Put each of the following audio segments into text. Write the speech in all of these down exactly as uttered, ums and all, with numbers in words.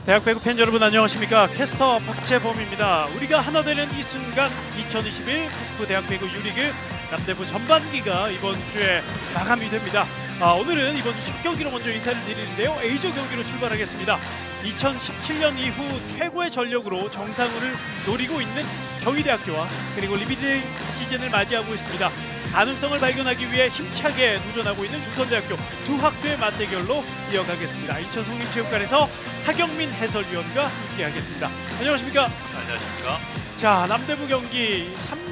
대학 배구 팬 여러분 안녕하십니까? 캐스터 박재범입니다. 우리가 하나 되는 이 순간 이천이십일 코스프 대학 배구 유리그 남대부 전반기가 이번 주에 마감이 됩니다. 아, 오늘은 이번 주 첫 경기로 먼저 인사를 드리는데요. A조 경기로 출발하겠습니다. 이천십칠 년 이후 최고의 전력으로 정상을 노리고 있는 경희대학교와 그리고 리미드 시즌을 맞이하고 있습니다. 가능성을 발견하기 위해 힘차게 도전하고 있는 조선대학교 두 학교의 맞대결로 이어가겠습니다. 인천 송림체육관에서 하경민 해설위원과 함께하겠습니다. 안녕하십니까? 안녕하십니까? 자, 남대부 경기 삼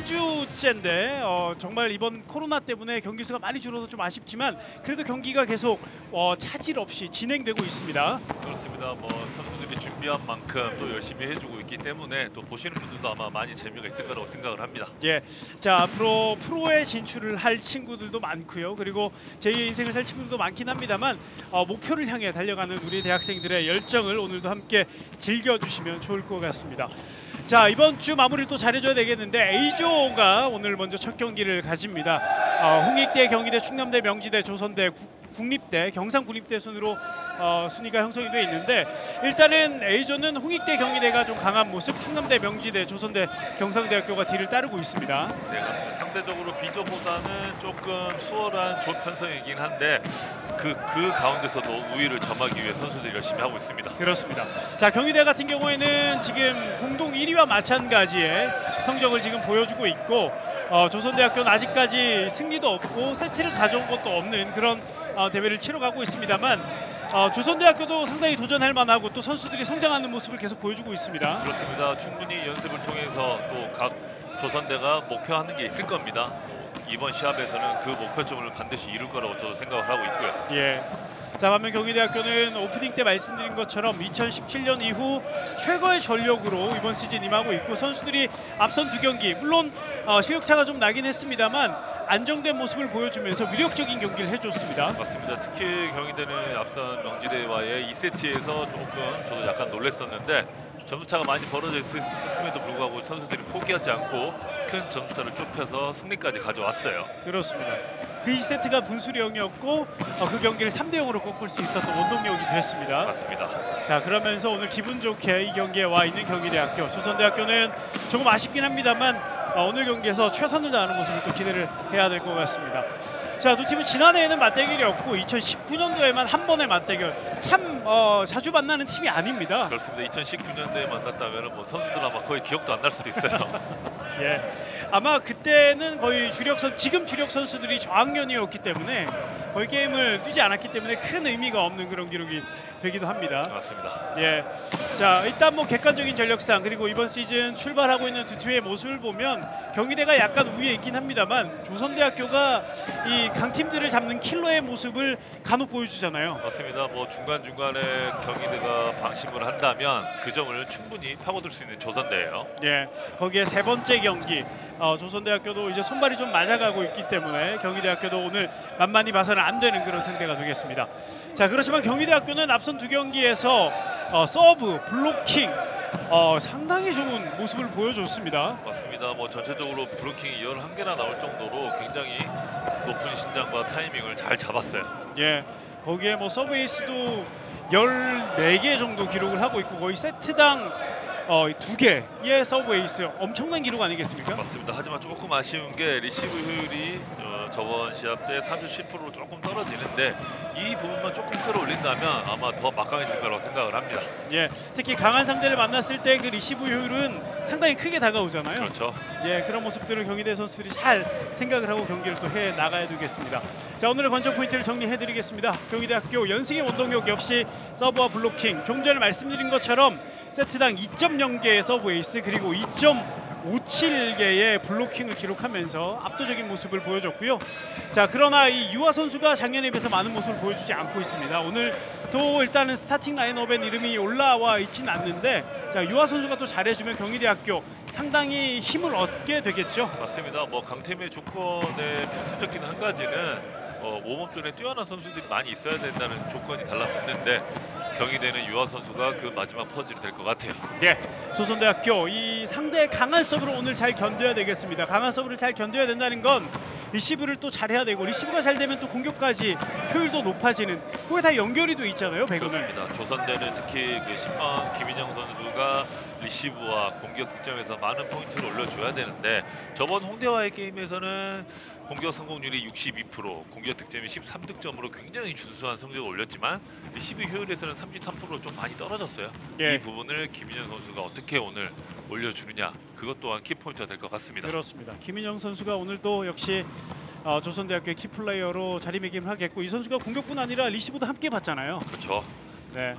주째인데 어, 정말 이번 코로나 때문에 경기 수가 많이 줄어서 좀 아쉽지만 그래도 경기가 계속 어, 차질 없이 진행되고 있습니다. 그렇습니다. 뭐 선수들이 준비한 만큼 또 열심히 해주고 있기 때문에 또 보시는 분들도 아마 많이 재미가 있을 거라고 생각을 합니다. 예, 자 앞으로 프로에 진출을 할 친구들도 많고요. 그리고 제이의 인생을 살 친구들도 많긴 합니다만 어, 목표를 향해 달려가는 우리 대학생들의 열정을 오늘도 함께 즐겨주시면 좋을 것 같습니다. 자, 이번 주 마무리를 또 잘해줘야 되겠는데 A조가 오늘 먼저 첫 경기를 가집니다. 어, 홍익대, 경희대, 충남대, 명지대, 조선대, 구, 국립대, 경상국립대 순으로 어, 순위가 형성이 되어 있는데 일단은 A조는 홍익대, 경희대가 좀 강한 모습, 충남대, 명지대, 조선대, 경상대학교가 뒤를 따르고 있습니다. 네, 그렇습니다. 상대적으로 B조보다는 조금 수월한 조 편성이긴 한데 그, 그 가운데서도 우위를 점하기 위해 선수들이 열심히 하고 있습니다. 그렇습니다. 자, 경희대 같은 경우에는 지금 공동 일 위와 마찬가지의 성적을 지금 보여주고 있고 어, 조선대학교는 아직까지 승리도 없고 세트를 가져온 것도 없는 그런 어, 대회를 치러가고 있습니다만 어, 조선대학교도 상당히 도전할 만하고 또 선수들이 성장하는 모습을 계속 보여주고 있습니다. 그렇습니다. 충분히 연습을 통해서 또 각 조선대가 목표하는 게 있을 겁니다. 이번 시합에서는 그 목표점을 반드시 이룰 거라고 저도 생각을 하고 있고요. 예. 자, 반면 경희대학교는 오프닝 때 말씀드린 것처럼 이천십칠 년 이후 최고의 전력으로 이번 시즌 임하고 있고 선수들이 앞선 두 경기 물론 어, 실력차가 좀 나긴 했습니다만 안정된 모습을 보여주면서 위력적인 경기를 해줬습니다. 맞습니다. 특히 경희대는 앞선 명지대와의 이 세트에서 조금 저도 약간 놀랐었는데 점수차가 많이 벌어져 있었음에도 불구하고 선수들이 포기하지 않고 큰 점수차를 좁혀서 승리까지 가져왔어요. 그렇습니다. 그 이 세트가 분수리 영이었고 어, 그 경기를 삼 대 영으로 꺾을 수 있었던 원동력이 됐습니다. 맞습니다. 자, 그러면서 오늘 기분 좋게 이 경기에 와 있는 경희대학교, 조선대학교는 조금 아쉽긴 합니다만 어, 오늘 경기에서 최선을 다하는 모습을 또 기대를 해야 될 것 같습니다. 자, 두 팀은 지난해에는 맞대결이었고 이천십구 년도에만 한 번의 맞대결 참 어, 자주 만나는 팀이 아닙니다. 그렇습니다. 이천십구 년도에 만났다면 뭐 선수들 아마 거의 기억도 안 날 수도 있어요. 예, 아마 그때는 거의 주력 선 지금 주력 선수들이 저학년이었기 때문에 거의 게임을 뛰지 않았기 때문에 큰 의미가 없는 그런 기록이 되기도 합니다. 맞습니다. 예, 자 일단 뭐 객관적인 전력상 그리고 이번 시즌 출발하고 있는 두 팀의 모습을 보면 경희대가 약간 우위에 있긴 합니다만 조선대학교가 이 강팀들을 잡는 킬러의 모습을 간혹 보여주잖아요. 맞습니다. 뭐 중간 중간에 경희대가 방심을 한다면 그 점을 충분히 파고들 수 있는 조선대예요. 예, 거기에 세 번째 경기 어, 조선대학교도 이제 손발이 좀 맞아가고 있기 때문에 경희대학교도 오늘 만만히 봐서는 안 되는 그런 상대가 되겠습니다. 자, 그렇지만 경희대학교는 앞선 두 경기에서 어, 서브, 블로킹 어, 상당히 좋은 모습을 보여줬습니다. 맞습니다. 뭐 전체적으로 브로킹이 열한 개나 나올 정도로 굉장히 높은 신장과 타이밍을 잘 잡았어요. 예, 거기에 뭐 서브 에이스도 열네 개 정도 기록을 하고 있고 거의 세트당 어, 두 개의 서브 에이스 엄청난 기록 아니겠습니까? 맞습니다. 하지만 조금 아쉬운 게 리시브 효율이 어, 저번 시합 때 삼십칠 퍼센트로 조금 떨어지는데 이 부분만 조금 끌어올린다면 아마 더 막강해질 거라고 생각을 합니다. 예, 특히 강한 상대를 만났을 때 그 리시브 효율은 상당히 크게 다가오잖아요. 그렇죠. 예, 그런 모습들을 경희대 선수들이 잘 생각을 하고 경기를 또 해 나가야 되겠습니다. 자, 오늘의 관전 포인트를 정리해드리겠습니다. 경희대학교 연승의 원동력 역시 서브와 블로킹. 좀 전에 말씀드린 것처럼 세트당 이 점 영 개의 서브 에이스 그리고 이 점 오칠 개의 블로킹을 기록하면서 압도적인 모습을 보여줬고요. 자, 그러나 이 유아 선수가 작년에 비해서 많은 모습을 보여주지 않고 있습니다. 오늘 또 일단은 스타팅 라인업엔 이름이 올라와 있진 않는데 자, 유아 선수가 또 잘해주면 경희대학교 상당히 힘을 얻게 되겠죠. 맞습니다. 뭐 강팀의 조건에 필수적인 한 가지는 어, 모범존에 뛰어난 선수들이 많이 있어야 된다는 조건이 달라붙는데 경희대는 유아 선수가 그 마지막 퍼즐이 될 것 같아요. 예, 조선대학교 이 상대의 강한 서브를 오늘 잘 견뎌야 되겠습니다. 강한 서브를 잘 견뎌야 된다는 건 리시브를 또 잘해야 되고 리시브가 잘 되면 또 공격까지 효율도 높아지는 그게 다 연결이 돼 있잖아요. 배구는. 그렇습니다. 조선대는 특히 그 십 번 김인영 선수가 리시브와 공격 득점에서 많은 포인트를 올려줘야 되는데 저번 홍대와의 게임에서는 공격 성공률이 육십이 퍼센트, 공격 득점이 십삼 득점으로 굉장히 준수한 성적을 올렸지만 리시브 효율에서는 삼십삼 퍼센트로 좀 많이 떨어졌어요. 예. 이 부분을 김인영 선수가 어떻게 오늘 올려주느냐 그것 또한 키포인트가 될 것 같습니다. 그렇습니다. 김인영 선수가 오늘도 역시 어, 조선대학교의 키플레이어로 자리매김을 하겠고 이 선수가 공격뿐 아니라 리시브도 함께 받잖아요. 그렇죠. 네,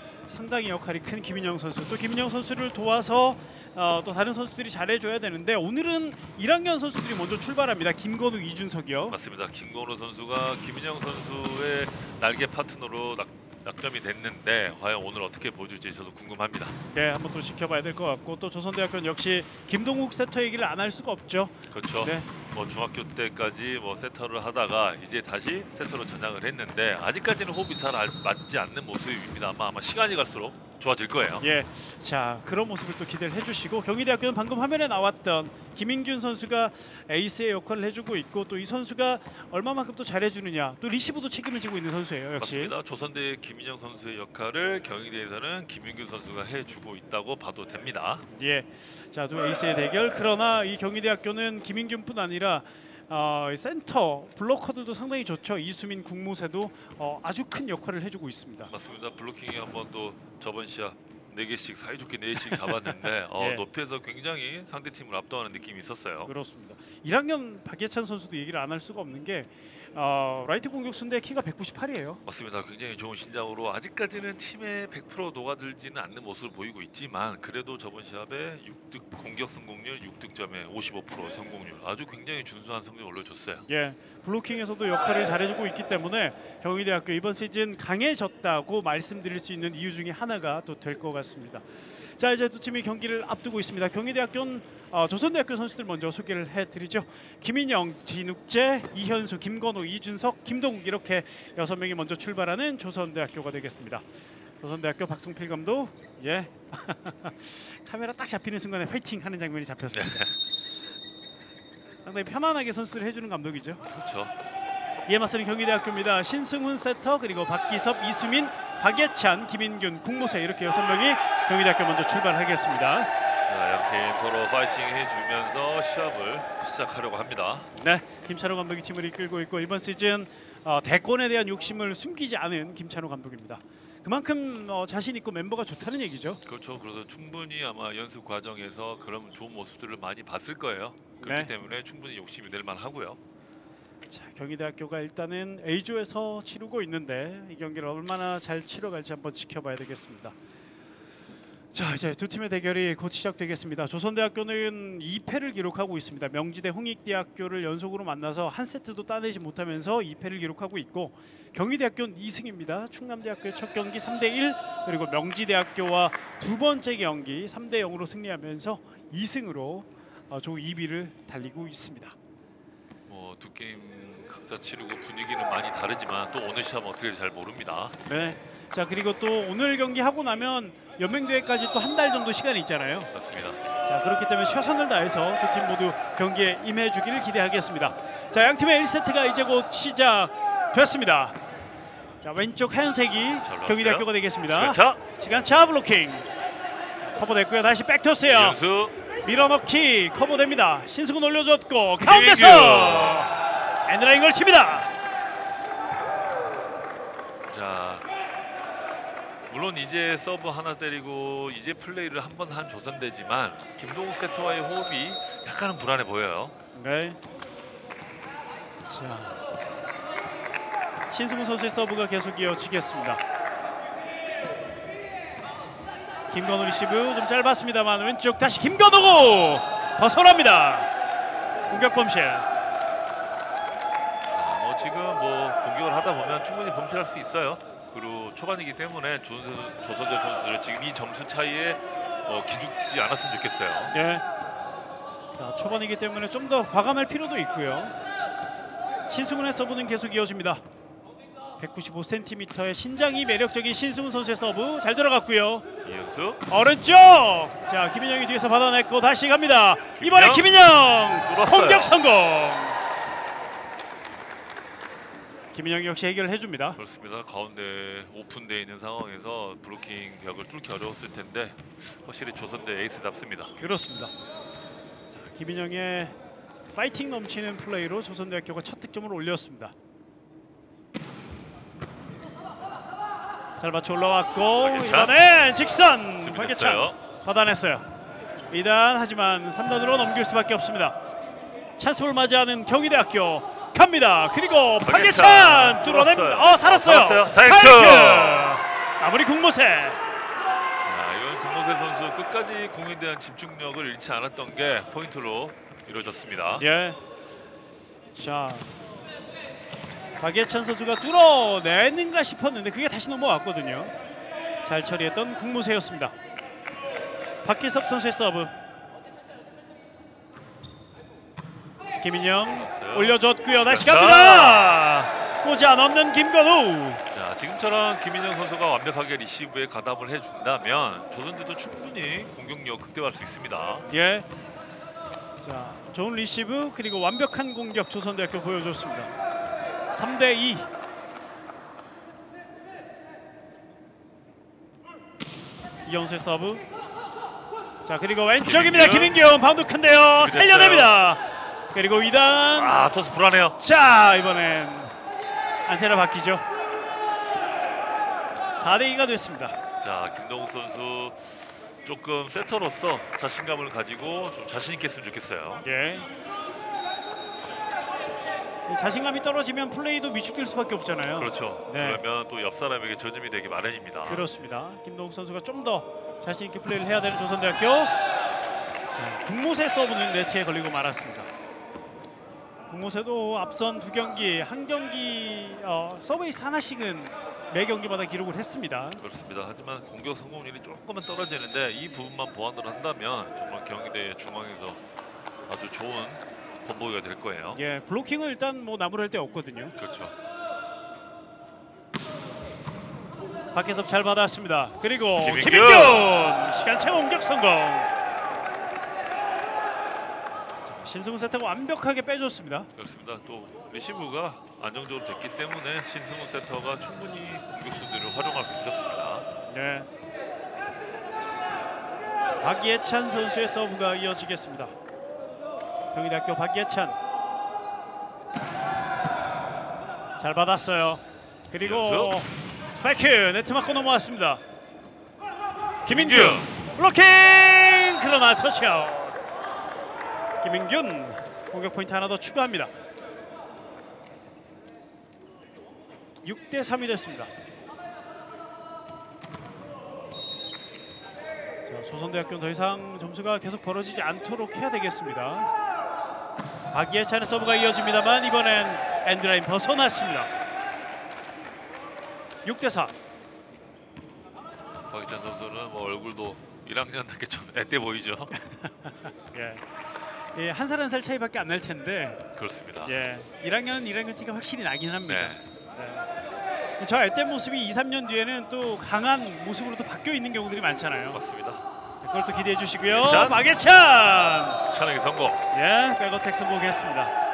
상당히 역할이 큰 김인영 선수. 또 김인영 선수를 도와서 어, 또 다른 선수들이 잘해줘야 되는데 오늘은 일 학년 선수들이 먼저 출발합니다. 김건우, 이준석이요. 맞습니다. 김건우 선수가 김인영 선수의 날개 파트너로 낙, 낙점이 됐는데 과연 오늘 어떻게 보여줄지 저도 궁금합니다. 네, 한번 또 지켜봐야 될 것 같고 또 조선대학교는 역시 김동욱 세터 얘기를 안 할 수가 없죠. 그렇죠. 네. 뭐 중학교 때까지 뭐 세터를 하다가 이제 다시 세터로 전향을 했는데 아직까지는 호흡이 잘 알, 맞지 않는 모습입니다. 아마 아마 시간이 갈수록 좋아질 거예요. 예, 자 그런 모습을 또 기대를 해주시고 경희대학교는 방금 화면에 나왔던 김인균 선수가 에이스의 역할을 해주고 있고 또 이 선수가 얼마만큼 또 잘해주느냐 또 리시브도 책임을 지고 있는 선수예요. 역시. 맞습니다. 조선대의 김인영 선수의 역할을 경희대에서는 김인균 선수가 해주고 있다고 봐도 됩니다. 예, 자 두 에이스의 대결. 그러나 이 경희대학교는 김인균뿐 아니라 어, 센터 블로커들도 상당히 좋죠. 이수민, 국무세도 어, 아주 큰 역할을 해주고 있습니다. 맞습니다. 블로킹이 한번 또 저번 시합 네 개씩 사이좋게 네 개씩 잡았는데 어, 예. 높이에서 굉장히 상대팀을 압도하는 느낌이 있었어요. 그렇습니다. 일 학년 박예찬 선수도 얘기를 안 할 수가 없는 게 어, 라이트 공격수인데 키가 백구십팔이에요. 맞습니다. 굉장히 좋은 신장으로 아직까지는 팀에 백 퍼센트 녹아들지는 않는 모습을 보이고 있지만 그래도 저번 시합에 육 득 공격 성공률 육 득점에 오십오 퍼센트 성공률 아주 굉장히 준수한 성적을 올려줬어요. 예, 블로킹에서도 역할을 잘해주고 있기 때문에 경희대학교 이번 시즌 강해졌다고 말씀드릴 수 있는 이유 중에 하나가 또 될 것 같습니다. 자 이제 두 팀이 경기를 앞두고 있습니다. 경희대학교는 어, 조선대학교 선수들 먼저 소개를 해드리죠. 김인영, 진욱재, 이현수, 김건우, 이준석, 김동욱 이렇게 여섯 명이 먼저 출발하는 조선대학교가 되겠습니다. 조선대학교 박승필 감독, 예 카메라 딱 잡히는 순간에 화이팅 하는 장면이 잡혔습니다. 상당히 편안하게 선수를 해주는 감독이죠. 그렇죠. 이에 맞서는 경희대학교입니다. 신승훈 세터 그리고 박기섭, 이수민, 박예찬, 김인균, 국무세 이렇게 여섯 명이 경희대학교 먼저 출발하겠습니다. 양팀 서로 파이팅 해주면서 시합을 시작하려고 합니다. 네, 김찬호 감독이 팀을 이끌고 있고 이번 시즌 어, 대권에 대한 욕심을 숨기지 않은 김찬호 감독입니다. 그만큼 어, 자신 있고 멤버가 좋다는 얘기죠. 그렇죠. 그래서 충분히 아마 연습 과정에서 그런 좋은 모습들을 많이 봤을 거예요. 그렇기 네. 때문에 충분히 욕심이 낼 만하고요. 자, 경희대학교가 일단은 A조에서 치르고 있는데 이 경기를 얼마나 잘 치러갈지 한번 지켜봐야 되겠습니다. 자, 이제 두 팀의 대결이 곧 시작되겠습니다. 조선대학교는 이 패를 기록하고 있습니다. 명지대 홍익대학교를 연속으로 만나서 한 세트도 따내지 못하면서 이 패를 기록하고 있고 경희대학교는 이 승입니다. 충남대학교의 첫 경기 삼 대 일 그리고 명지대학교와 두 번째 경기 삼 대 영으로 승리하면서 이 승으로 조 이 위를 달리고 있습니다. 뭐 두 게임 각자 치르고 분위기는 많이 다르지만 또 오늘 시합은 어떻게 될지 잘 모릅니다. 네. 자 그리고 또 오늘 경기 하고 나면 연맹대회까지 또 한 달 정도 시간이 있잖아요. 맞습니다. 자 그렇기 때문에 최선을 다해서 두 팀 모두 경기에 임해주기를 기대하겠습니다. 자 양팀의 일 세트가 이제 곧 시작됐습니다. 자 왼쪽 하얀색이 경희대학교가 되겠습니다. 시간차. 시간차 블로킹 커버됐고요. 다시 백토스요. 이현수 밀어넣기 커버됩니다. 신승훈 올려줬고 가운데서 엔드라인 걸칩니다. 자 물론 이제 서브 하나 때리고 이제 플레이를 한 번 한 조선대지만 김동욱 세터와의 호흡이 약간은 불안해 보여요. 네. 자 신승훈 선수의 서브가 계속 이어지겠습니다. 김건우 리시브 좀 짧았습니다만 왼쪽 다시 김건우 벗어납니다. 공격 범실. 자, 뭐 지금 뭐 공격을 하다 보면 충분히 범실할 수 있어요. 그리고 초반이기 때문에 조선, 조선대 선수들 지금 이 점수 차이에 어, 기죽지 않았으면 좋겠어요. 네. 자, 초반이기 때문에 좀 더 과감할 필요도 있고요. 신승훈의 서브는 계속 이어집니다. 백구십오 센티미터의 신장이 매력적인 신승훈 선수의 서브 잘 들어갔고요. 이현수 오른쪽. 자 김인영이 뒤에서 받아냈고 다시 갑니다. 이번에 김인영. 김인영 뚫었어요. 공격 성공. 김인영이 역시 해결을 해줍니다. 그렇습니다. 가운데 오픈되어 있는 상황에서 블로킹 벽을 뚫기 어려웠을 텐데 확실히 조선대 에이스답습니다. 그렇습니다. 자, 김인영의 파이팅 넘치는 플레이로 조선대학교가 첫 득점을 올렸습니다. 잘 맞춰 올라왔고 박예찬. 이번엔 직선 수비 박예찬 됐어요. 받아냈어요. 이 단 하지만 삼 단으로 넘길 수밖에 없습니다. 찬스볼 맞이하는 경희대학교 갑니다. 그리고 박예찬 박예찬 뚫어냅니다. 뚫었어요. 어 살았어요. 어, 살았어요. 다이렉트. 다이렉트. 마무리 국모세. 야, 이건 국모세 선수 끝까지 공에 대한 집중력을 잃지 않았던 게 포인트로 이루어졌습니다. 예. 자, 박예찬 선수가 뚫어내는가 싶었는데 그게 다시 넘어왔거든요. 잘 처리했던 국무세였습니다. 박기섭 선수의 서브. 김인영 좋았어요. 올려줬고요. 다시 자. 갑니다. 꽂아 넣는 김건우. 자, 지금처럼 김인영 선수가 완벽하게 리시브에 가담을 해준다면 조선대도 충분히 공격력 극대화할 수 있습니다. 예. 자, 좋은 리시브 그리고 완벽한 공격 조선대학교 보여줬습니다. 삼 대 이. 이영수의 서브. 자, 그리고 왼쪽입니다. 김인균. 김인균 바운드 큰데요. 준비됐어요. 살려냅니다. 그리고 이 단. 아, 토스 불안해요. 자, 이번엔 안테나 바뀌죠. 사 대 이가 됐습니다. 자, 김동욱 선수 조금 세터로서 자신감을 가지고 좀 자신 있게 했으면 좋겠어요. 예. 자신감이 떨어지면 플레이도 위축될 수밖에 없잖아요. 그렇죠. 네. 그러면 또 옆 사람에게 전념이 되기 마련입니다. 그렇습니다. 김동욱 선수가 좀 더 자신 있게 플레이를 해야 되는 조선대학교. 자, 국모세 서브는 네트에 걸리고 말았습니다. 국모세도 앞선 두 경기, 한 경기 어, 서브에이스 하나씩은 매 경기마다 기록을 했습니다. 그렇습니다. 하지만 공격 성공률이 조금은 떨어지는데 이 부분만 보완을 한다면 정말 경희대 중앙에서 아주 좋은 본보기가 될 거예요. 예, 블로킹은 일단 뭐 나무랄 데 없거든요. 그렇죠. 박혜섭 잘 받았습니다. 그리고 김인균! 김인균 시간차 공격 성공. 자, 신승훈 세터가 완벽하게 빼줬습니다. 그렇습니다. 또 리시브가 안정적으로 됐기 때문에 신승훈 세터가 충분히 공격수들을 활용할 수 있었습니다. 네. 박예찬 선수의 서브가 이어지겠습니다. 경희대학교 박예찬 잘 받았어요. 그리고 이어서. 스파이크 네트 맞고 넘어왔습니다. 김인균 김인균. 블로킹 그러나 터치아웃. 김인균 공격 포인트 하나 더 추가합니다. 육 대 삼이 됐습니다. 자, 조선대학교는 더 이상 점수가 계속 벌어지지 않도록 해야 되겠습니다. 박예찬의 서브가 이어집니다만 이번엔 엔드라인 벗어났습니다. 육 대 사. 박희찬 선수는 뭐 얼굴도 일 학년답게 좀 앳돼 보이죠. 예. 예, 한 살 한 살 차이밖에 안 날 텐데 그렇습니다. 예, 일 학년은 일 학년 티가 확실히 나긴 합니다. 네. 네. 저 앳된 모습이 이, 삼 년 뒤에는 또 강한 모습으로 또 바뀌어 있는 경우들이 많잖아요. 맞습니다. 자, 그걸 또 기대해 주시고요. 박예찬. 박예찬. 찬에게 성공. 예, 백어택 성공했습니다.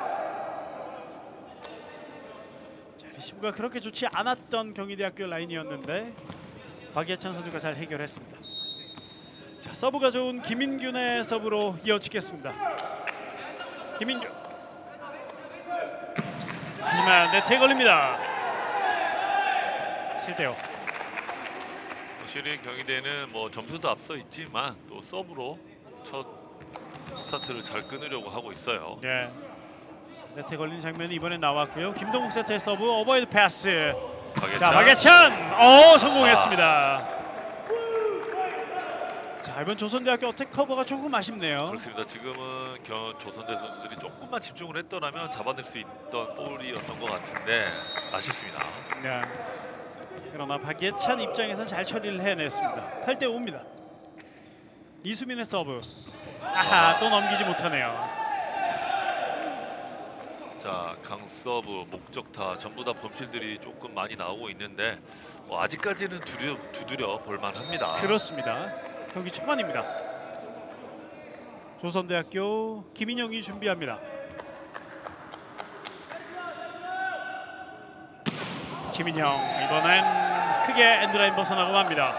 자, 리시브가 그렇게 좋지 않았던 경희대학교 라인이었는데 박예찬 선수가 잘 해결했습니다. 자, 서브가 좋은 김인균의 서브로 이어지겠습니다. 김인균. 하지만 네트에 걸립니다. 실대요. 확실히 경희대는 뭐 점수도 앞서 있지만 또 서브로 첫 스타트를 잘 끊으려고 하고 있어요. 예. 네트에 걸리는 장면이 이번에 나왔고요. 김동욱 세트의 서브 오버헤드 패스. 박예찬. 자, 박예찬. 어, 성공했습니다. 자, 이번 조선대학교 어택 커버가 조금 아쉽네요. 그렇습니다. 지금은 겨, 조선대 선수들이 조금만 집중을 했더라면 잡아낼 수 있던 볼이었던 것 같은데 아쉽습니다. 네. 그러나 박예찬 입장에서는 잘 처리를 해냈습니다. 팔 대 오입니다. 이수민의 서브. 아하, 또 넘기지 못하네요. 자, 강서브, 목적타 전부 다 범실들이 조금 많이 나오고 있는데 뭐 아직까지는 두드려, 두드려 볼만합니다. 그렇습니다. 경기 초반입니다. 조선대학교 김인영이 준비합니다. 김인형 이번엔 크게 엔드라인 벗어나고 맙니다.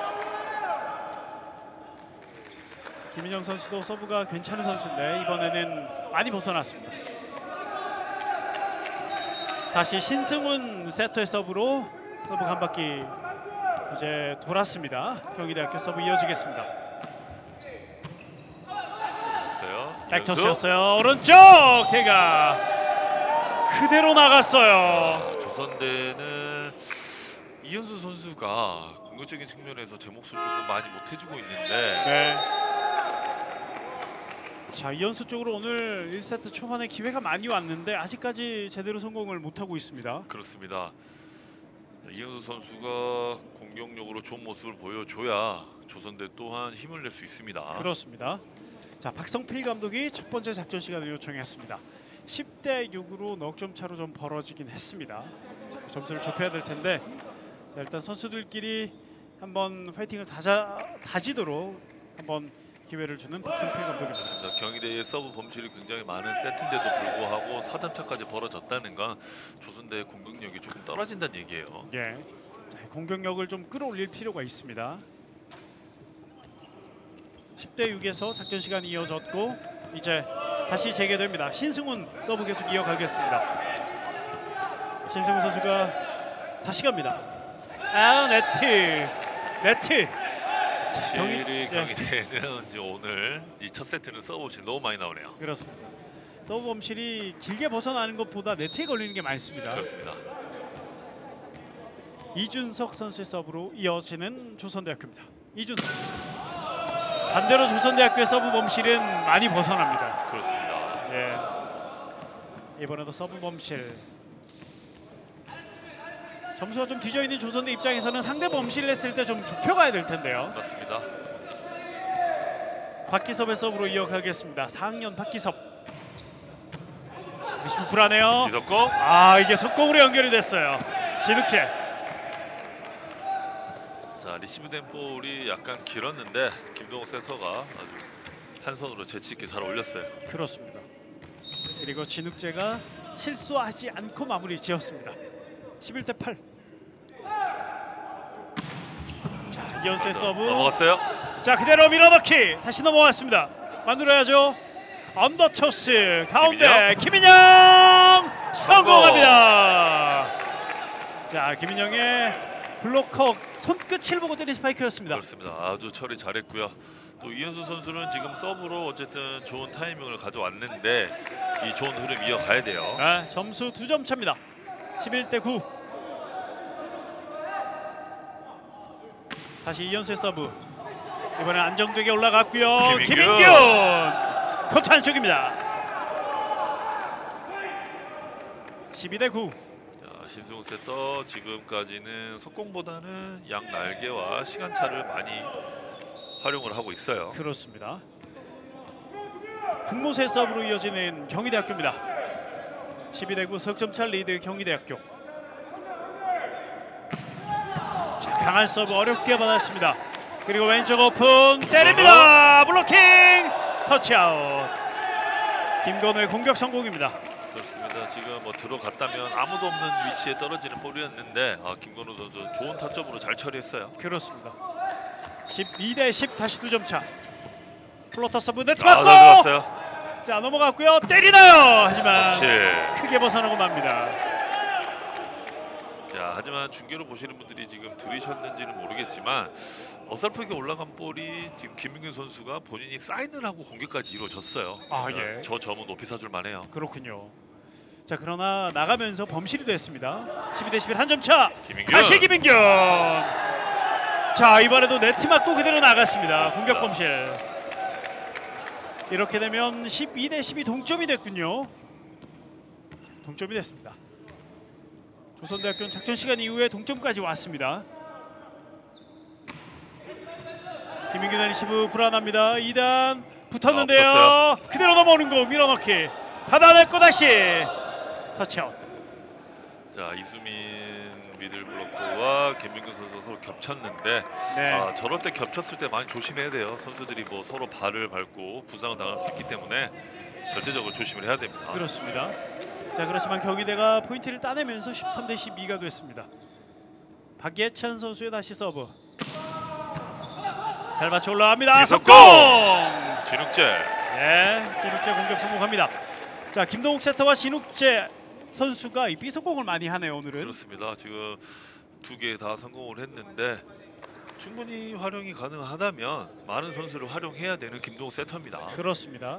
김인형 선수도 서브가 괜찮은 선수인데 이번에는 많이 벗어났습니다. 다시 신승훈 세터의 서브로 서브 한 바퀴 이제 돌았습니다. 경희대학교 서브 이어지겠습니다. 백터스였어요. 오른쪽 걔가 그대로 나갔어요. 조선대는 이현수 선수가 공격적인 측면에서 제 몫을 조금 많이 못 해주고 있는데. 네. 자, 이현수 쪽으로 오늘 일 세트 초반에 기회가 많이 왔는데 아직까지 제대로 성공을 못하고 있습니다. 그렇습니다. 이현수 선수가 공격력으로 좋은 모습을 보여줘야 조선대 또한 힘을 낼 수 있습니다. 그렇습니다. 자, 박성필 감독이 첫 번째 작전 시간을 요청했습니다. 십 대 육으로 넉 점 차로 좀 벌어지긴 했습니다. 자, 점수를 좁혀야 될 텐데 자, 일단 선수들끼리 한번 파이팅을 다자, 다지도록 한번 기회를 주는 박성필 감독입니다. 경희대의 서브 범실이 굉장히 많은 세트인데도 불구하고 사 점 차까지 벌어졌다는 건 조선대의 공격력이 조금 떨어진다는 얘기예요. 예, 자, 공격력을 좀 끌어올릴 필요가 있습니다. 십 대 육에서 작전 시간이 이어졌고 이제 다시 재개됩니다. 신승훈 서브 계속 이어가겠습니다. 신승훈 선수가 다시 갑니다. 아, 네트 네트. 확실히 경희대는 이제 오늘 이 첫 세트는 서브 범실 너무 많이 나오네요. 그렇습니다. 서브 범실이 길게 벗어나는 것보다 네트에 걸리는 게 많습니다. 그렇습니다. 이준석 선수의 서브로 이어지는 조선대학교입니다. 이준석. 반대로 조선대학교의 서브 범실은 많이 벗어납니다. 그렇습니다. 예. 이번에도 서브 범실. 점수가 좀 뒤져 있는 조선대 입장에서는 상대 범실을 했을 때 좀 좁혀가야 될 텐데요. 맞습니다. 박기섭의 서브로 이어가겠습니다. 사 학년 박기섭. 리시브 불안해요. 기석공. 아, 이게 속공으로 연결이 됐어요. 진욱재. 자, 리시브된 볼이 약간 길었는데 김동욱 세터가 아주 한 손으로 재치 있게 잘 올렸어요. 그렇습니다. 그리고 진욱재가 실수하지 않고 마무리 지었습니다. 십일 대 팔. 자, 이현수의 서브. 넘어갔어요. 자, 그대로 밀어넣기. 다시 넘어왔습니다. 만들어야죠. 언더토스 가운데 김인영 성공합니다. 자, 김인영의 블로커 손끝을 보고 때린 스파이크였습니다. 그렇습니다. 아주 처리 잘했고요. 또 이현수 선수는 지금 서브로 어쨌든 좋은 타이밍을 가져왔는데 이 좋은 흐름 이어가야 돼요. 아, 점수 두 점 차입니다. 십일 대 구. 다시 이현수의 서브. 이번엔 안정되게 올라갔고요. 김인균, 김인균 코트 안쪽입니다. 십이 대 구. 자, 신승훈 세터 지금까지는 속공보다는 양 날개와 시간차를 많이 활용을 하고 있어요. 그렇습니다. 국모세 서브로 이어지는 경희대학교입니다. 십이 대 구 석점차 리드 경희대학교. 자, 강한 서브 어렵게 받았습니다. 그리고 왼쪽 오픈 때립니다. 블로킹 터치아웃. 김건우의 공격 성공입니다. 그렇습니다. 지금 뭐 들어갔다면 아무도 없는 위치에 떨어지는 볼이었는데 아, 김건우 선수 좋은 타점으로 잘 처리했어요. 그렇습니다. 십이 대 십 다시 두 점 차. 플로터 서브 네트 아, 잘 맞고 들어갔어요. 자, 넘어갔고요. 때리나요. 하지만 그렇지. 크게 벗어나고 맙니다. 자, 하지만 중계로 보시는 분들이 지금 들으셨는지는 모르겠지만 어설프게 올라간 볼이 지금 김민균 선수가 본인이 사인을 하고 공격까지 이루어졌어요. 아, 예. 저 점은 높이 사줄 만해요. 그렇군요. 자, 그러나 나가면서 범실이 됐습니다. 십이 대 십일 한 점 차. 김민균. 다시 김민균. 자, 이번에도 네트 맞고 그대로 나갔습니다. 그렇습니다. 공격 범실. 이렇게 되면 십이 대 십이 동점이 됐군요. 동점이 됐습니다. 조선대학교는 작전 시간 이후에 동점까지 왔습니다. 김민균의 리시브 불안합니다. 이 단 붙었는데요. 아, 그대로 넘어오는 거 밀어넣기. 받아냈고 다시 터치아웃. 자, 이수민 미들 블로커와 김민균 선수 서로 겹쳤는데 네. 아, 저럴 때 겹쳤을 때 많이 조심해야 돼요. 선수들이 뭐 서로 발을 밟고 부상을 당할 수 있기 때문에 절대적으로 조심을 해야 됩니다. 그렇습니다. 자, 그렇지만 경희대가 포인트를 따내면서 십삼 대 십이가 됐습니다. 박예찬 선수의 다시 서브. 잘 맞춰 올라갑니다. 이석공! 석공! 진욱재. 예, 진욱재 공격 성공합니다. 자, 김동욱 세터와 진욱재 선수가 이 B석공을 많이 하네요, 오늘은. 그렇습니다. 지금 두 개 다 성공을 했는데 충분히 활용이 가능하다면 많은 선수를 활용해야 되는 김동욱 세터입니다. 그렇습니다.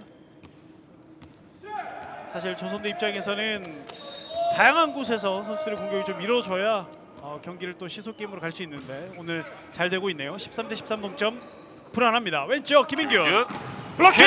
사실 조선대 입장에서는 다양한 곳에서 선수들의 공격이 좀 이루어져야 어, 경기를 또 시속 게임으로 갈 수 있는데 오늘 잘 되고 있네요. 십삼 대 십삼 동점. 불안합니다. 왼쪽 김인균 블로킹!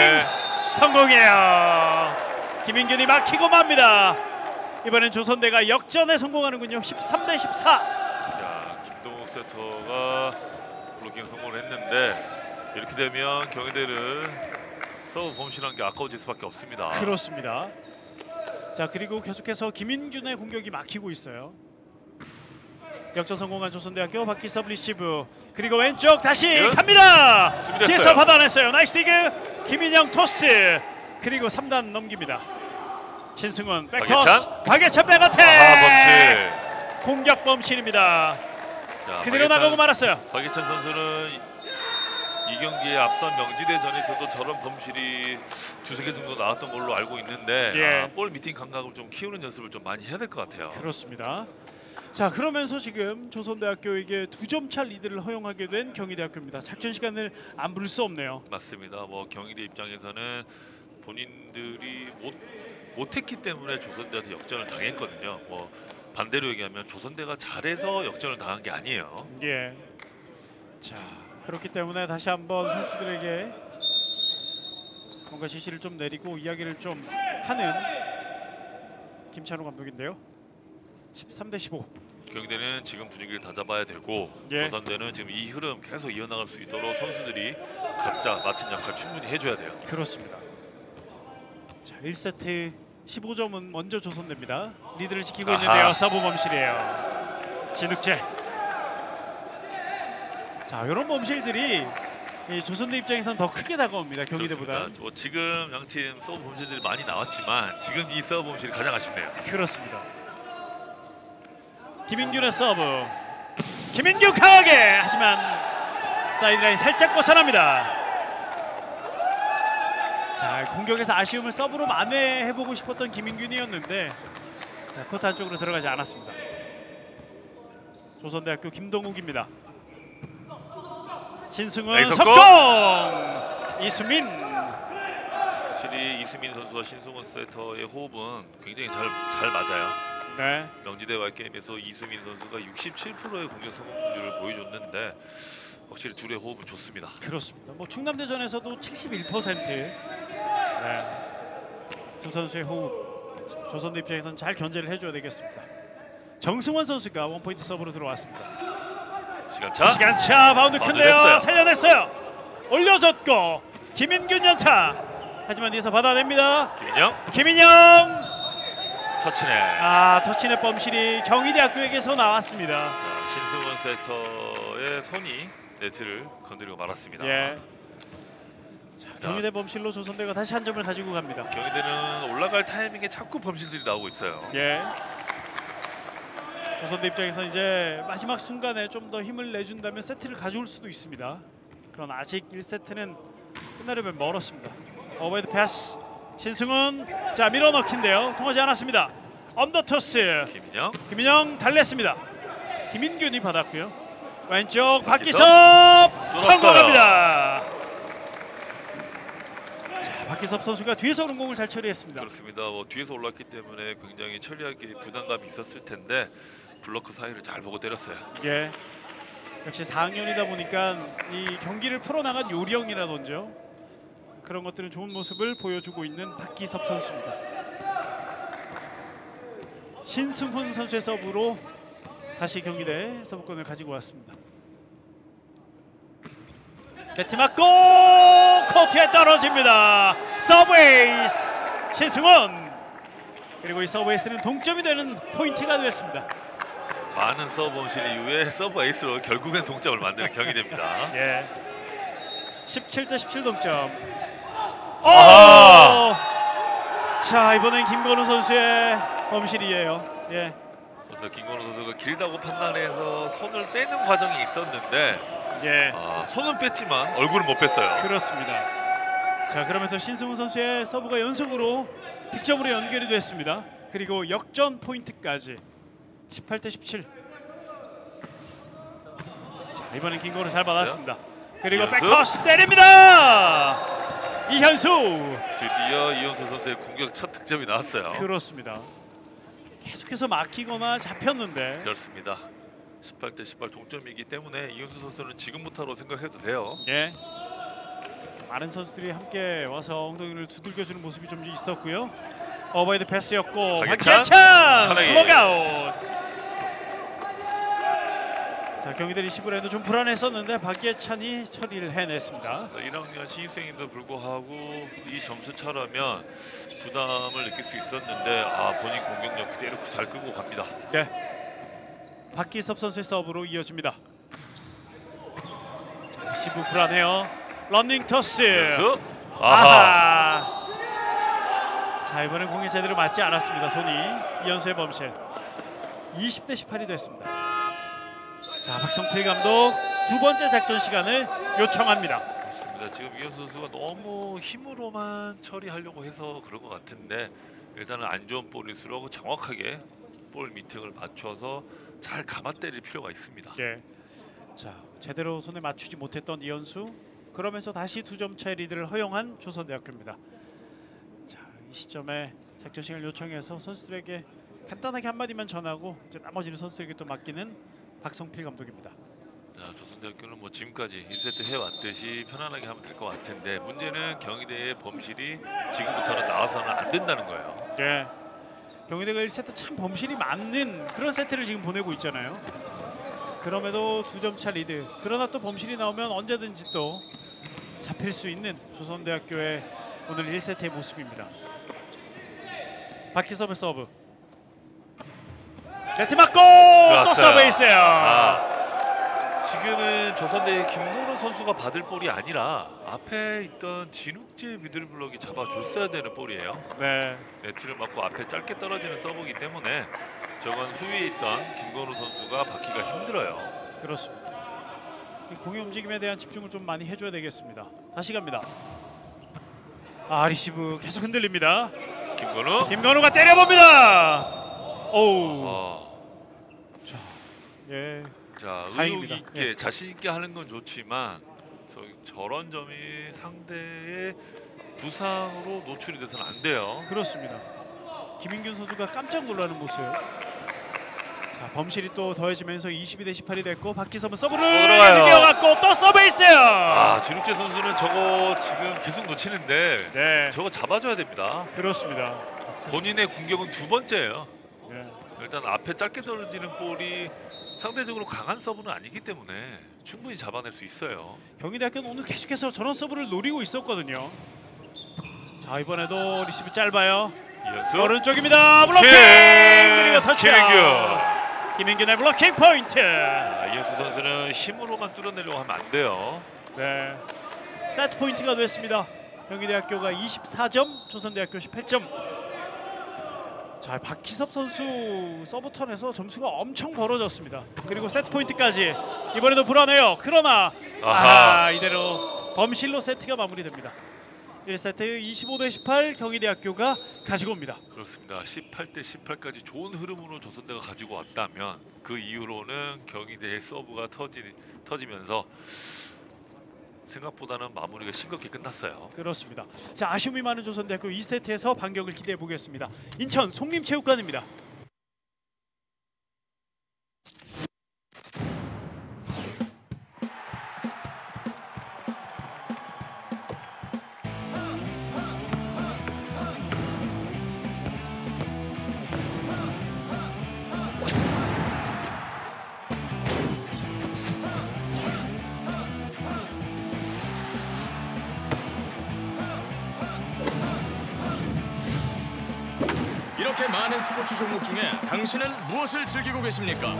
성공이에요. 김인균이 막히고 맙니다. 이번엔 조선대가 역전에 성공하는군요. 십삼 대 십사. 자, 김동욱 세터가 블로킹 성공을 했는데 이렇게 되면 경희대는 서브 범실한 게 아까워질 수밖에 없습니다. 그렇습니다. 자, 그리고 계속해서 김인균의 공격이 막히고 있어요. 역전 성공한 조선대학교 박기 서브 리시브. 그리고 왼쪽 다시 예. 갑니다. 수비됐어요. 뒤에서 받아냈어요. 나이스 디그. 김인영 토스. 그리고 삼 단 넘깁니다. 신승훈 백토스. 박예찬, 박예찬 백어택. 아, 범실. 공격 범실입니다. 자, 그대로 박예찬, 나가고 말았어요. 박예찬 선수는 이 경기에 앞선 명지대전에서도 저런 범실이 두세 개 정도 나왔던 걸로 알고 있는데 예. 아, 볼 미팅 감각을 좀 키우는 연습을 좀 많이 해야 될 것 같아요. 그렇습니다. 자, 그러면서 지금 조선대학교에게 두 점 차 리드를 허용하게 된 경희대학교입니다. 작전 시간을 안 부를 수 없네요. 맞습니다. 뭐 경희대 입장에서는 본인들이 못 못했기 때문에 조선대한테 역전을 당했거든요. 뭐 반대로 얘기하면 조선대가 잘해서 역전을 당한 게 아니에요. 예. 자, 그렇기 때문에 다시 한번 선수들에게 뭔가 지시를 좀 내리고 이야기를 좀 하는 김찬호 감독인데요. 십삼 대 십오. 경희대는 지금 분위기를 다잡아야 되고 예. 조선대는 지금 이 흐름 계속 이어나갈 수 있도록 선수들이 각자 맡은 역할 충분히 해줘야 돼요. 그렇습니다. 자, 일 세트 십오 점은 먼저 조선대입니다. 리드를 지키고 아하. 있는데요. 서브 범실이에요. 진욱재. 자, 이런 범실들이 이 조선대 입장에서는 더 크게 다가옵니다. 경희대보다. 그렇습니다. 뭐 지금 양팀 서브 범실들이 많이 나왔지만 지금 이 서브 범실이 가장 아쉽네요. 그렇습니다. 김인균의 서브. 김인균 강하게. 하지만 사이드라인 살짝 벗어납니다. 자, 공격에서 아쉬움을 서브로 만회해보고 싶었던 김인균이었는데 자, 코트 안쪽으로 들어가지 않았습니다. 조선대학교 김동욱입니다. 신승훈 에이, 석공! 이수민. 확실히 이수민 선수와 신승훈 세터의 호흡은 굉장히 잘, 잘 맞아요. 네, 명지대와의 게임에서 이수민 선수가 육십칠 퍼센트의 공격 성공률을 보여줬는데 확실히 둘의 호흡은 좋습니다. 그렇습니다. 뭐 충남대전에서도 칠십일 퍼센트. 네, 두 선수의 호흡 조선대 입장에서는 잘 견제를 해줘야 되겠습니다. 정승원 선수가 원포인트 서브로 들어왔습니다. 시간차. 시간차 바운드 바운드 큰데요. 냈어요. 살려냈어요. 올려줬고 김인균 연타. 하지만 뒤에서 받아냅니다. 김인영 김인영. 터치네. 아, 터치넷 범실이 경희대학교에게서 나왔습니다. 자, 신승훈 세터의 손이 네트를 건드리고 말았습니다. 예. 자, 경희대 범실로 조선대가 다시 한 점을 가지고 갑니다. 경희대는 올라갈 타이밍에 자꾸 범실들이 나오고 있어요. 예. 조선대 입장에서 이제 마지막 순간에 좀 더 힘을 내준다면 세트를 가져올 수도 있습니다. 그러나 아직 일 세트는 끝나려면 멀었습니다. 어웨이드 패스. 신승훈. 자, 밀어넣기인데요. 통하지 않았습니다. 언더토스. 김인영. 김인영 달랬습니다. 김인균이 받았고요. 왼쪽 박기섭. 박기섭 뚫었어요. 성공합니다. 자, 박기섭 선수가 뒤에서 오는 공을 잘 처리했습니다. 그렇습니다. 뭐 뒤에서 올랐기 때문에 굉장히 처리하기 부담감이 있었을 텐데 블로크 사이를 잘 보고 때렸어요. 예. 역시 사 학년이다 보니까 이 경기를 풀어나간 요령이라든지 그런 것들은 좋은 모습을 보여주고 있는 박기섭 선수입니다. 신승훈 선수의 서브로 다시 경기대 서브권을 가지고 왔습니다. 네트 맞고 코트에 떨어집니다. 서브 에이스 신승훈. 그리고 이 서브 에이스는 동점이 되는 포인트가 되었습니다. 많은 서브 범실 이후에 서브 에이스로 결국엔 동점을 만드는 경희대입니다. 예. 십칠 대 십칠 동점. 오! 아하! 자, 이번엔 김건우 선수의 범실이에요. 예. 그래서 김건우 선수가 길다고 판단해서 손을 빼는 과정이 있었는데 예. 아, 손은 뺐지만 얼굴은 못 뺐어요. 그렇습니다. 자, 그러면서 신승우 선수의 서브가 연속으로 득점으로 연결이 됐습니다. 그리고 역전 포인트까지 십팔 대 십칠. 자, 이번엔 김건우 잘 받았습니다. 그리고 이현수? 백터스 때립니다. 이현수. 드디어 이현수 선수의 공격 첫 득점이 나왔어요. 그렇습니다. 계속해서 막히거나 잡혔는데. 그렇습니다. 십팔 대 십팔 동점이기 때문에 이현수 선수는 지금부터로 생각해도 돼요. 예. 많은 선수들이 함께 와서 엉덩이를 두들겨주는 모습이 좀 있었고요. 어바이드 패스였고 박예찬, 박예찬 차라리. 블록아웃. 자, 경기대 리시브에도 좀 불안했었는데 박예찬이 처리를 해냈습니다. 일 학년 신입생인데도 불구하고 이 점수 차라면 부담을 느낄 수 있었는데 아 본인 공격력 그대로 잘 끌고 갑니다. 네. 박기섭 선수의 서브로 이어집니다. 자, 리시브 불안해요. 런닝 토스. 이현수. 아하. 아하. 자, 이번엔 공이 제대로 맞지 않았습니다. 손이. 이현수의 범실. 이십 대 십팔이 됐습니다. 자, 박성필 감독 두 번째 작전 시간을 요청합니다. 그렇습니다. 지금 이현수 선수가 너무 힘으로만 처리하려고 해서 그런 것 같은데 일단은 안 좋은 볼일수록 정확하게 볼 미팅을 맞춰서 잘 감아 때릴 필요가 있습니다. 예. 자, 제대로 손에 맞추지 못했던 이현수. 그러면서 다시 두 점 차의 리드를 허용한 조선대학교입니다. 자, 이 시점에 작전 시간을 요청해서 선수들에게 간단하게 한마디만 전하고 이제 나머지는 선수들에게 또 맡기는 박성필 감독입니다. 자, 조선대학교는 뭐 지금까지 일 세트 해왔듯이 편안하게 하면 될 것 같은데 문제는 경희대의 범실이 지금부터는 나와서는 안 된다는 거예요. 예. 경희대가 일 세트 참 범실이 많은 그런 세트를 지금 보내고 있잖아요. 그럼에도 두 점 차 리드. 그러나 또 범실이 나오면 언제든지 또 잡힐 수 있는 조선대학교의 오늘 일 세트의 모습입니다. 박기섭의 서브. 네트 맞고 또 서브 있어요. 아, 지금은 조선대의 김건우 선수가 받을 볼이 아니라 앞에 있던 진욱재 미들블럭이 잡아줬어야 되는 볼이에요. 네. 네트를 맞고 앞에 짧게 떨어지는 서브이기 때문에 저건 후위에 있던 김건우 선수가 받기가 힘들어요. 그렇습니다. 이 공의 움직임에 대한 집중을 좀 많이 해줘야 되겠습니다. 다시 갑니다. 아, 리시브 계속 흔들립니다. 김건우. 김건우가 때려봅니다. 오우. 어, 예. 자, 의욕 다행입니다. 있게 예. 자신 있게 하는 건 좋지만 저, 저런 점이 상대의 부상으로 노출이 돼서는 안 돼요. 그렇습니다. 김인균 선수가 깜짝 놀라는 모습. 자, 범실이 또 더해지면서 이십이 대 십팔이 됐고 박기섭은 서브를 들어가요. 이어갔고 또 서브 있어요. 아, 진욱재 선수는 저거 지금 계속 놓치는데 네. 저거 잡아줘야 됩니다. 그렇습니다. 본인의 공격은 두 번째예요. 네. 일단 앞에 짧게 떨어지는 볼이 상대적으로 강한 서브는 아니기 때문에 충분히 잡아낼 수 있어요. 경희대학교는 오늘 계속해서 저런 서브를 노리고 있었거든요. 자, 이번에도 리시브 짧아요. 이현수. 오른쪽입니다. 블로킹 그리고 터치다운. 김인균의 블로킹 포인트. 아, 이현수 선수는 힘으로만 뚫어내려고 하면 안 돼요. 네. 세트 포인트가 됐습니다. 경희대학교가 이십사 점, 조선대학교 십팔 점. 자, 박기섭 선수 서브턴에서 점수가 엄청 벌어졌습니다. 그리고 세트 포인트까지 이번에도 불안해요. 그러나 아하. 아, 이대로 범실로 세트가 마무리됩니다. 일 세트 이십오 대 십팔 경희대학교가 가지고 옵니다. 그렇습니다. 십팔 대 십팔까지 좋은 흐름으로 조선대가 가지고 왔다면 그 이후로는 경희대의 서브가 터지, 터지면서 생각보다는 마무리가 싱겁게 끝났어요. 그렇습니다. 자, 아쉬움이 많은 조선대학교 이 세트에서 반격을 기대해 보겠습니다. 인천 송림체육관입니다. 이렇게 많은 스포츠 종목 중에 당신은 무엇을 즐기고 계십니까?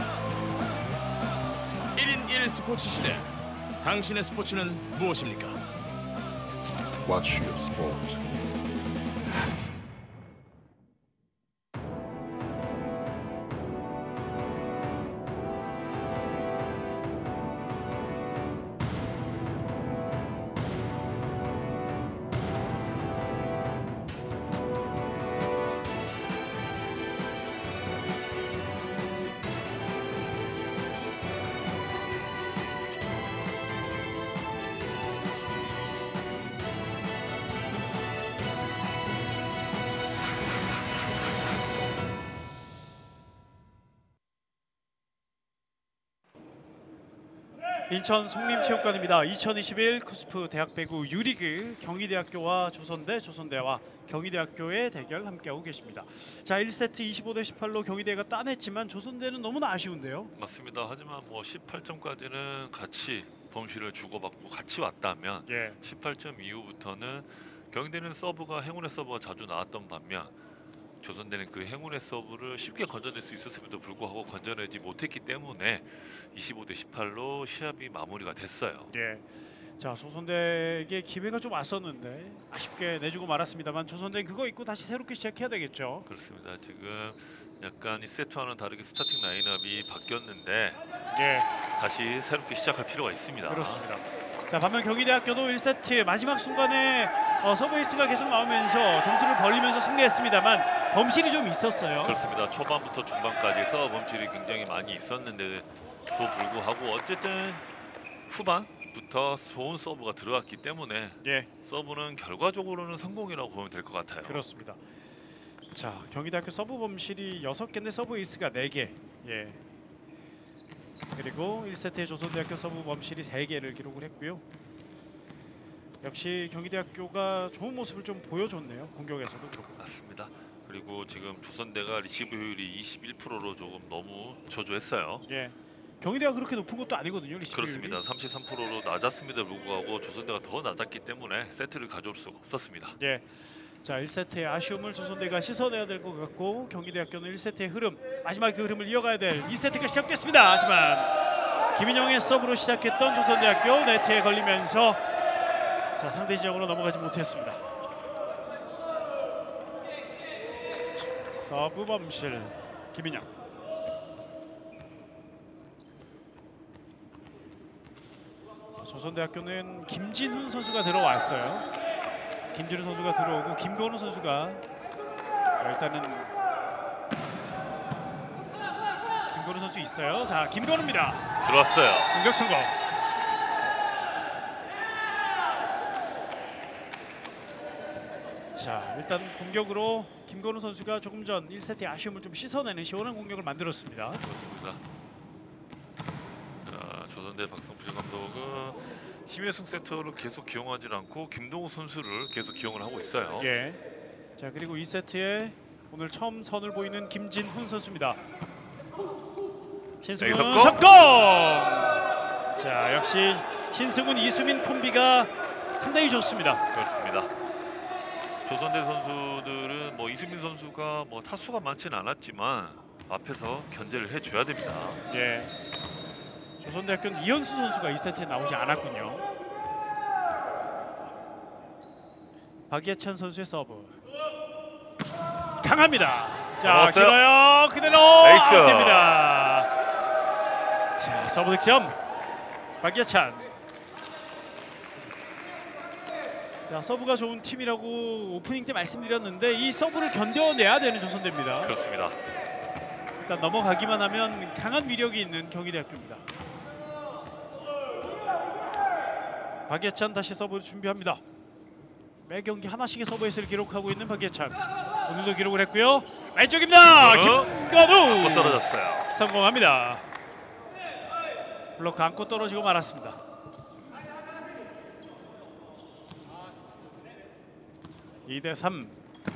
일 인 일 스포츠 시대. 당신의 스포츠는 무엇입니까? Watch your sport. 인천 송림체육관입니다. 이천이십일 쿠스프 대학배구 유리그 경희대학교와 조선대, 조선대와 경희대학교의 대결 함께하고 계십니다. 자, 일 세트 이십오 대 십팔로 경희대가 따냈지만 조선대는 너무나 아쉬운데요. 맞습니다. 하지만 뭐 십팔 점까지는 같이 범실을 주고받고 같이 왔다면 예. 십팔 점 이후부터는 경희대는 서브가 행운의 서브가 자주 나왔던 반면 조선대는 그 행운의 서브를 쉽게 건져낼 수 있었음에도 불구하고 건져내지 못했기 때문에 이십오 대 십팔로 시합이 마무리가 됐어요. 예. 자, 조선대에게 기회가 좀 왔었는데 아쉽게 내주고 말았습니다만 조선대는 그거 잊고 다시 새롭게 시작해야 되겠죠. 그렇습니다. 지금 약간 이 세트와는 다르게 스타팅 라인업이 바뀌었는데 예. 다시 새롭게 시작할 필요가 있습니다. 그렇습니다. 자, 반면 경희대학교도 일 세트 마지막 순간에 어, 서브에이스가 계속 나오면서 점수를 벌리면서 승리했습니다만 범실이 좀 있었어요. 그렇습니다. 초반부터 중반까지 서브 범실이 굉장히 많이 있었는데도 불구하고 어쨌든 후반부터 좋은 서브가 들어갔기 때문에 예. 서브는 결과적으로는 성공이라고 보면 될 것 같아요. 그렇습니다. 자, 경희대학교 서브 범실이 여섯 개인데 서브 에이스가 네 개. 예. 그리고 일 세트에 조선대학교 서브 범실이 세 개를 기록을 했고요. 역시 경희대학교가 좋은 모습을 좀 보여줬네요. 공격에서도 그렇고. 맞습니다. 그리고 지금 조선대가 리시브 효율이 이십일 퍼센트로 조금 너무 저조했어요. 예. 경희대가 그렇게 높은 것도 아니거든요. 리시브 그렇습니다. 효율이. 삼십삼 퍼센트로 낮았음에도 불구하고 조선대가 더 낮았기 때문에 세트를 가져올 수가 없었습니다. 예. 자, 일 세트의 아쉬움을 조선대가 씻어내야 될 것 같고 경희대학교는 일 세트의 흐름, 마지막 그 흐름을 이어가야 될 이 세트가 시작됐습니다. 하지만 김인영의 서브로 시작했던 조선대학교 네트에 걸리면서 자, 상대 지역으로 넘어가지 못했습니다. 자, 서브 범실 김인영. 자, 조선대학교는 김진훈 선수가 들어왔어요. 김진우 선수가 들어오고 김건우 선수가 일단은 김건우 선수 있어요. 자, 김건우입니다. 들어왔어요. 공격 성공. 자, 일단 공격으로 김건우 선수가 조금 전 일 세트의 아쉬움을 좀 씻어내는 시원한 공격을 만들었습니다. 그렇습니다. 자, 조선대 박성필 감독은 심혜승 세터를 계속 기용하지 않고 김동우 선수를 계속 기용을 하고 있어요. 예. 자, 그리고 이 세트에 오늘 처음 선을 보이는 김진훈 선수입니다. 신승훈 석공! 석공! 자, 역시 신승훈 이수민 콤비가 상당히 좋습니다. 그렇습니다. 조선대 선수들은 뭐 이수민 선수가 뭐 타수가 많지는 않았지만 앞에서 견제를 해줘야 됩니다. 예. 조선대학교는 이현수 선수가 이 세트에 나오지 않았군요. 박예찬 선수의 서브 강합니다. 자, 넘어갔어요. 길어요. 그대로 에이스. 아웃됩니다. 자, 서브 득점 박예찬. 자, 서브가 좋은 팀이라고 오프닝 때 말씀드렸는데 이 서브를 견뎌내야 되는 조선대입니다. 그렇습니다. 일단 넘어가기만 하면 강한 위력이 있는 경희대학교입니다. 박예찬 다시 서브 준비합니다. 매 경기 하나씩의 서브 에이스를 기록하고 있는 박예찬. 오늘도 기록을 했고요. 왼쪽입니다. 김건우. 못 떨어졌어요. 성공합니다. 블로크 안고 떨어지고 말았습니다. 이 대 삼.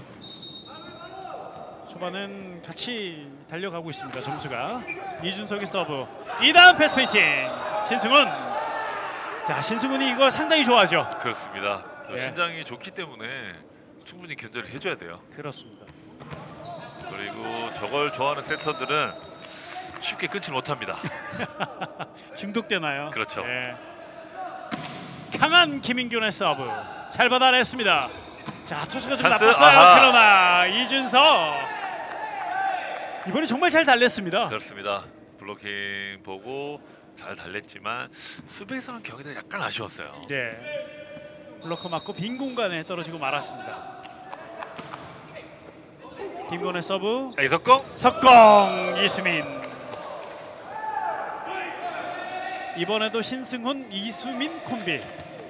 초반은 같이 달려가고 있습니다. 점수가. 이준석의 서브. 이 다음 패스 페인팅. 신승훈. 자, 신승훈이 이거 상당히 좋아하죠. 그렇습니다. 예. 신장이 좋기 때문에 충분히 견제를 해줘야 돼요. 그렇습니다. 그리고 저걸 좋아하는 세터들은 쉽게 끊지 못합니다. 중독되나요? 그렇죠. 예. 강한 김인균의 서브 잘 받아냈습니다. 자, 토스가 좀 찬스? 나빴어요. 아하. 그러나 이준석 이번에 정말 잘 달랬습니다. 그렇습니다. 블로킹 보고 잘 달랬지만 수비에서는 경기가 약간 아쉬웠어요. 예. 블로커 맞고 빈 공간에 떨어지고 말았습니다. 김건의 서브 이석공 석공 이수민. 이번에도 신승훈 이수민 콤비.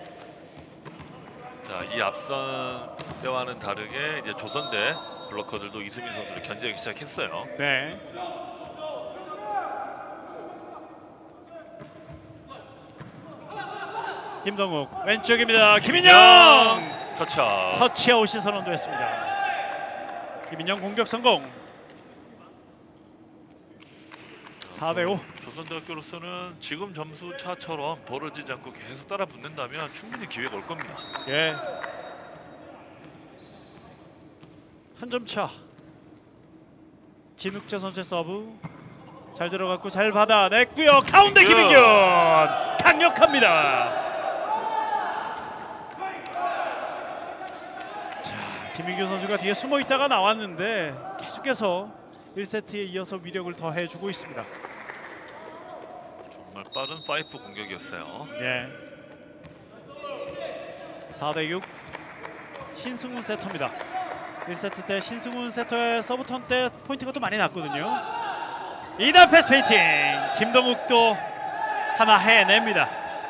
자, 이 앞선 때와는 다르게 이제 조선대 블로커들도 이수민 선수를 견제하기 시작했어요. 네. 김동욱 왼쪽입니다. 김인영 터치아웃. 터치아웃이 선언됐습니다. 김인영 공격 성공. 사 대 오. 조선대학교로서는 지금 점수 차처럼 벌어지지 않고 계속 따라 붙는다면 충분히 기회가 올 겁니다. 예. 한 점 차. 진욱재 선수의 서브 잘 들어갔고 잘 받아냈고요. 가운데 김인균. 김인균 강력합니다. 자, 김인균 선수가 뒤에 숨어 있다가 나왔는데 계속해서 일 세트에 이어서 위력을 더해주고 있습니다. 정말 빠른 파이프 공격이었어요. 예. 사 대 육 신승훈 세터입니다. 일 세트 때 신승훈 세터의 서브턴 때 포인트가 또 많이 났거든요. 이 단 패스 페인팅 김동욱도 하나 해냅니다.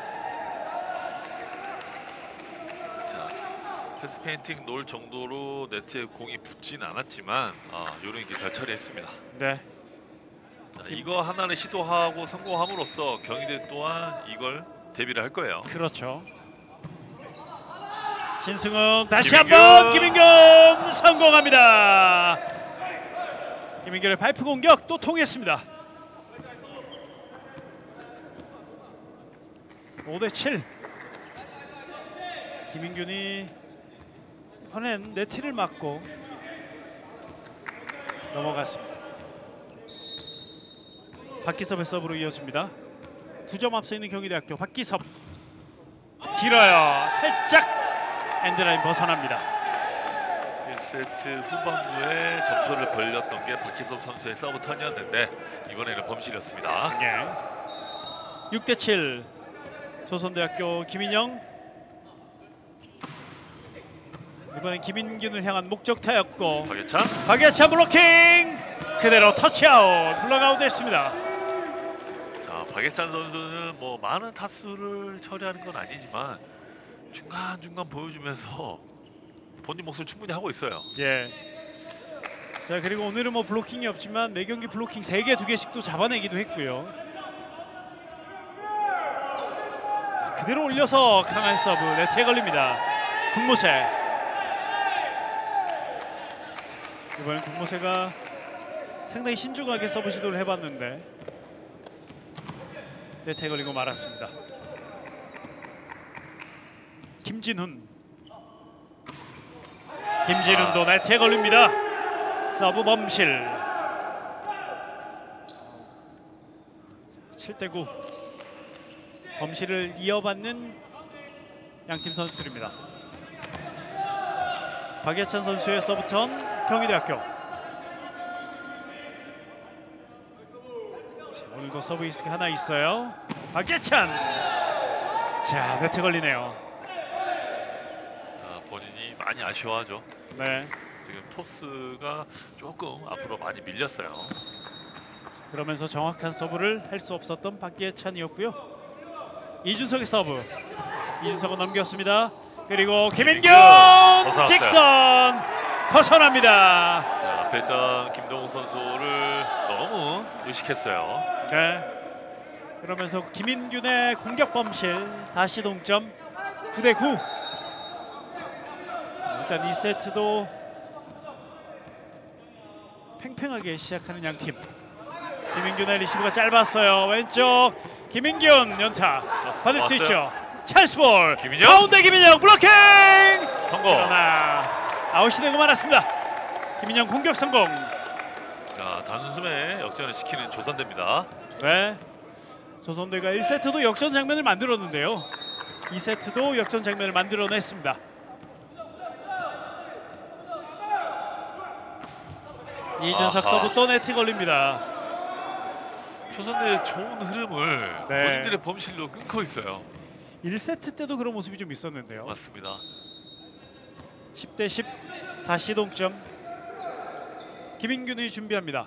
자, 패스 페인팅 놓을 정도로 네트에 공이 붙진 않았지만 아, 요런 게 잘 처리했습니다. 네. 자, 이거 하나를 시도하고 성공함으로써 경희대 또한 이걸 대비를 할 거예요. 그렇죠. 신승훈 다시 김인균. 한번 김인균 성공합니다. 김인균의 파이프 공격 또 통했습니다. 오 대 칠. 김인균이 이번엔 네트를 맞고 넘어갔습니다. 박기섭의 서브로 이어집니다. 두 점 앞서 있는 경희대학교 박기섭 길어요. 살짝 엔드라인 벗어납니다. 일 세트 후반부에 점수를 벌렸던 게 박희섭 선수의 서브 턴이었는데 이번에는 범실이었습니다. 예. 육 대 칠 조선대학교 김인영 이번엔 김인균을 향한 목적타였고 박예찬 박예찬 블로킹 그대로 터치아웃 블록아웃 됐습니다. 자, 박예찬 선수는 뭐 많은 타수를 처리하는 건 아니지만 중간중간 보여주면서 본인 몫을 충분히 하고 있어요. 예. 자, 그리고 오늘은 뭐 블로킹이 없지만 매 경기 블로킹 세 개, 두 개씩도 잡아내기도 했고요. 자, 그대로 올려서 강한 서브 네트에 걸립니다. 국모세. 이번엔 국모세가 상당히 신중하게 서브 시도를 해봤는데 네트에 걸리고 말았습니다. 김진훈. 김진훈도 네트에 걸립니다. 서브 범실. 칠 대 구. 범실을 이어받는 양팀 선수들입니다. 박예찬 선수의 서브턴 경희대학교. 자, 오늘도 서브이스가 하나 있어요. 박예찬. 자, 네트 걸리네요. 아, 본인이 많이 아쉬워하죠. 네. 지금 토스가 조금 앞으로 많이 밀렸어요. 그러면서 정확한 서브를 할 수 없었던 박예찬이었고요. 이준석의 서브. 이준석은 넘겼습니다. 그리고 김인균 벗어났어요. 직선 벗어납니다. 자, 앞에 있던 김동욱 선수를 너무 의식했어요. 네. 그러면서 김인균의 공격 범실 다시 동점 구 대 구. 일단 이 세트도 팽팽하게 시작하는 양팀. 김인균의 리시브가 짧았어요. 왼쪽 김인균 연타 받을 수 있죠. 찰스볼 김인영. 가운데 김인영 블로킹 성공. 그러나 아웃이 되고 말았습니다. 김인영 공격 성공. 자, 단숨에 역전을 시키는 조선대입니다. 네. 조선대가 일 세트도 역전 장면을 만들었는데요. 이 세트도 역전 장면을 만들어냈습니다. 이준석 아하. 서브 또 네트 걸립니다. 조선대의 좋은 흐름을 네. 본인들의 범실로 끊고 있어요. 일 세트 때도 그런 모습이 좀 있었는데요. 맞습니다. 십 대 십 다시 동점. 김인균이 준비합니다.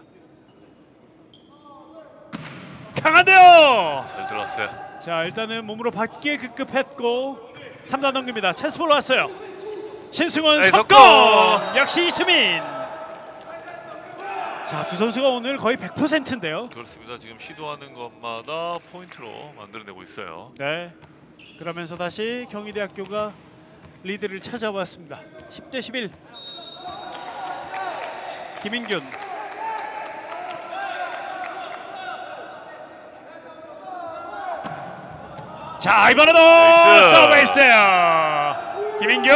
강한데요. 잘 들어왔어요. 자, 일단은 몸으로 받기에 급급했고 삼 단 넘깁니다. 찬스볼 왔어요. 신승훈 에이, 석공. 석공! 역시 이수민. 자, 두 선수가 오늘 거의 백 퍼센트인데요. 그렇습니다. 지금 시도하는 것마다 포인트로 만들어내고 있어요. 네. 그러면서 다시 경희대학교가 리드를 찾아왔습니다. 십 대 십일. 김인균. 자, 이번에도 서브에이스예요. 김인균.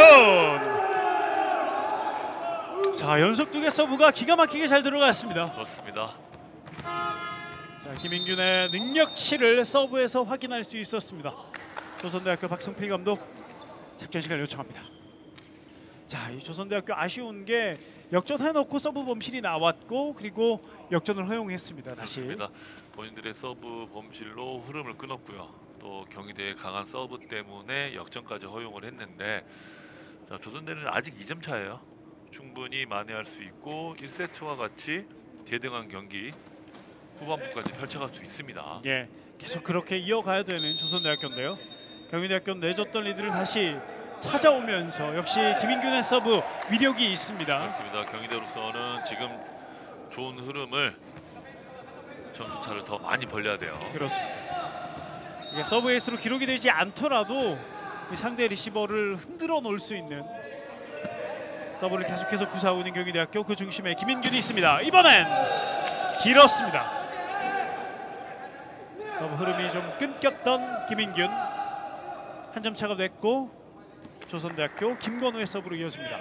자, 연속 두 개 서브가 기가 막히게 잘 들어갔습니다. 그렇습니다. 자, 김인균의 능력치를 서브에서 확인할 수 있었습니다. 조선대학교 박성필 감독 작전 시간 요청합니다. 자, 이 조선대학교 아쉬운 게 역전해놓고 서브 범실이 나왔고 그리고 역전을 허용했습니다. 다시. 그렇습니다. 본인들의 서브 범실로 흐름을 끊었고요. 또 경희대의 강한 서브 때문에 역전까지 허용을 했는데, 자, 조선대는 아직 이 점 차예요. 충분히 만회할 수 있고 일 세트와 같이 대등한 경기 후반부까지 펼쳐갈 수 있습니다. 예, 계속 그렇게 이어가야 되는 조선대학교인데요. 경희대학교는 내줬던 리드를 다시 찾아오면서 역시 김인균의 서브 위력이 있습니다. 그렇습니다. 경희대로서는 지금 좋은 흐름을 점수 차를 더 많이 벌려야 돼요. 그렇습니다. 이게 서브 에이스로 기록이 되지 않더라도 이 상대 리시버를 흔들어 놓을 수 있는 서브를 계속해서 구사하고 있는 경희대학교, 그 중심에 김인균이 있습니다. 이번엔 길었습니다. 서브 흐름이 좀 끊겼던 김인균, 한 점 차가 됐고 조선대학교 김건우의 서브로 이어집니다.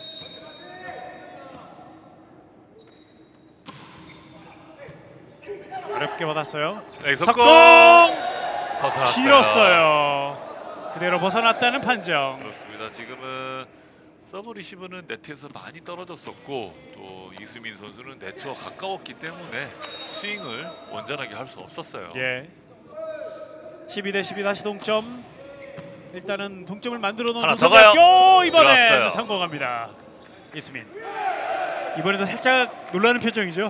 어렵게 받았어요. 네, 석공! 벗어났어요. 길었어요. 그대로 벗어났다는 판정. 그렇습니다. 지금은 서브 리시브는 네트에서 많이 떨어졌었고 또 이수민 선수는 네트와 가까웠기 때문에 스윙을 온전하게 할 수 없었어요. 예. 십이 대 십이 다시 동점. 일단은 동점을 만들어 놓은 하나 더 조선대학교, 이번엔 들어왔어요. 성공합니다. 이수민. 이번에도 살짝 놀라는 표정이죠.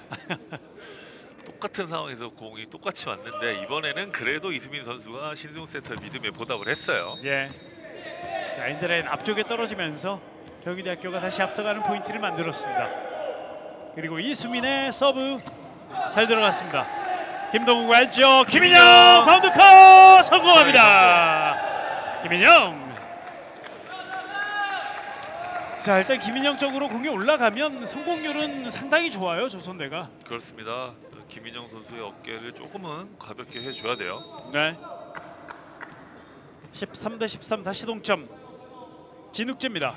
똑같은 상황에서 공이 똑같이 왔는데 이번에는 그래도 이수민 선수가 신승훈 세터 믿음에 보답을 했어요. 예. 자, 인터넷 앞쪽에 떨어지면서 경희대학교가 다시 앞서가는 포인트를 만들었습니다. 그리고 이수민의 서브 잘 들어갔습니다. 김동욱 왼쪽, 김인영 바운드 컷 성공합니다. 김인영. 자, 일단 김인영 쪽으로 공이 올라가면 성공률은 상당히 좋아요, 조선대가. 그렇습니다. 김인영 선수의 어깨를 조금은 가볍게 해줘야 돼요. 네. 십삼 대 십삼 다시 동점. 진욱재입니다.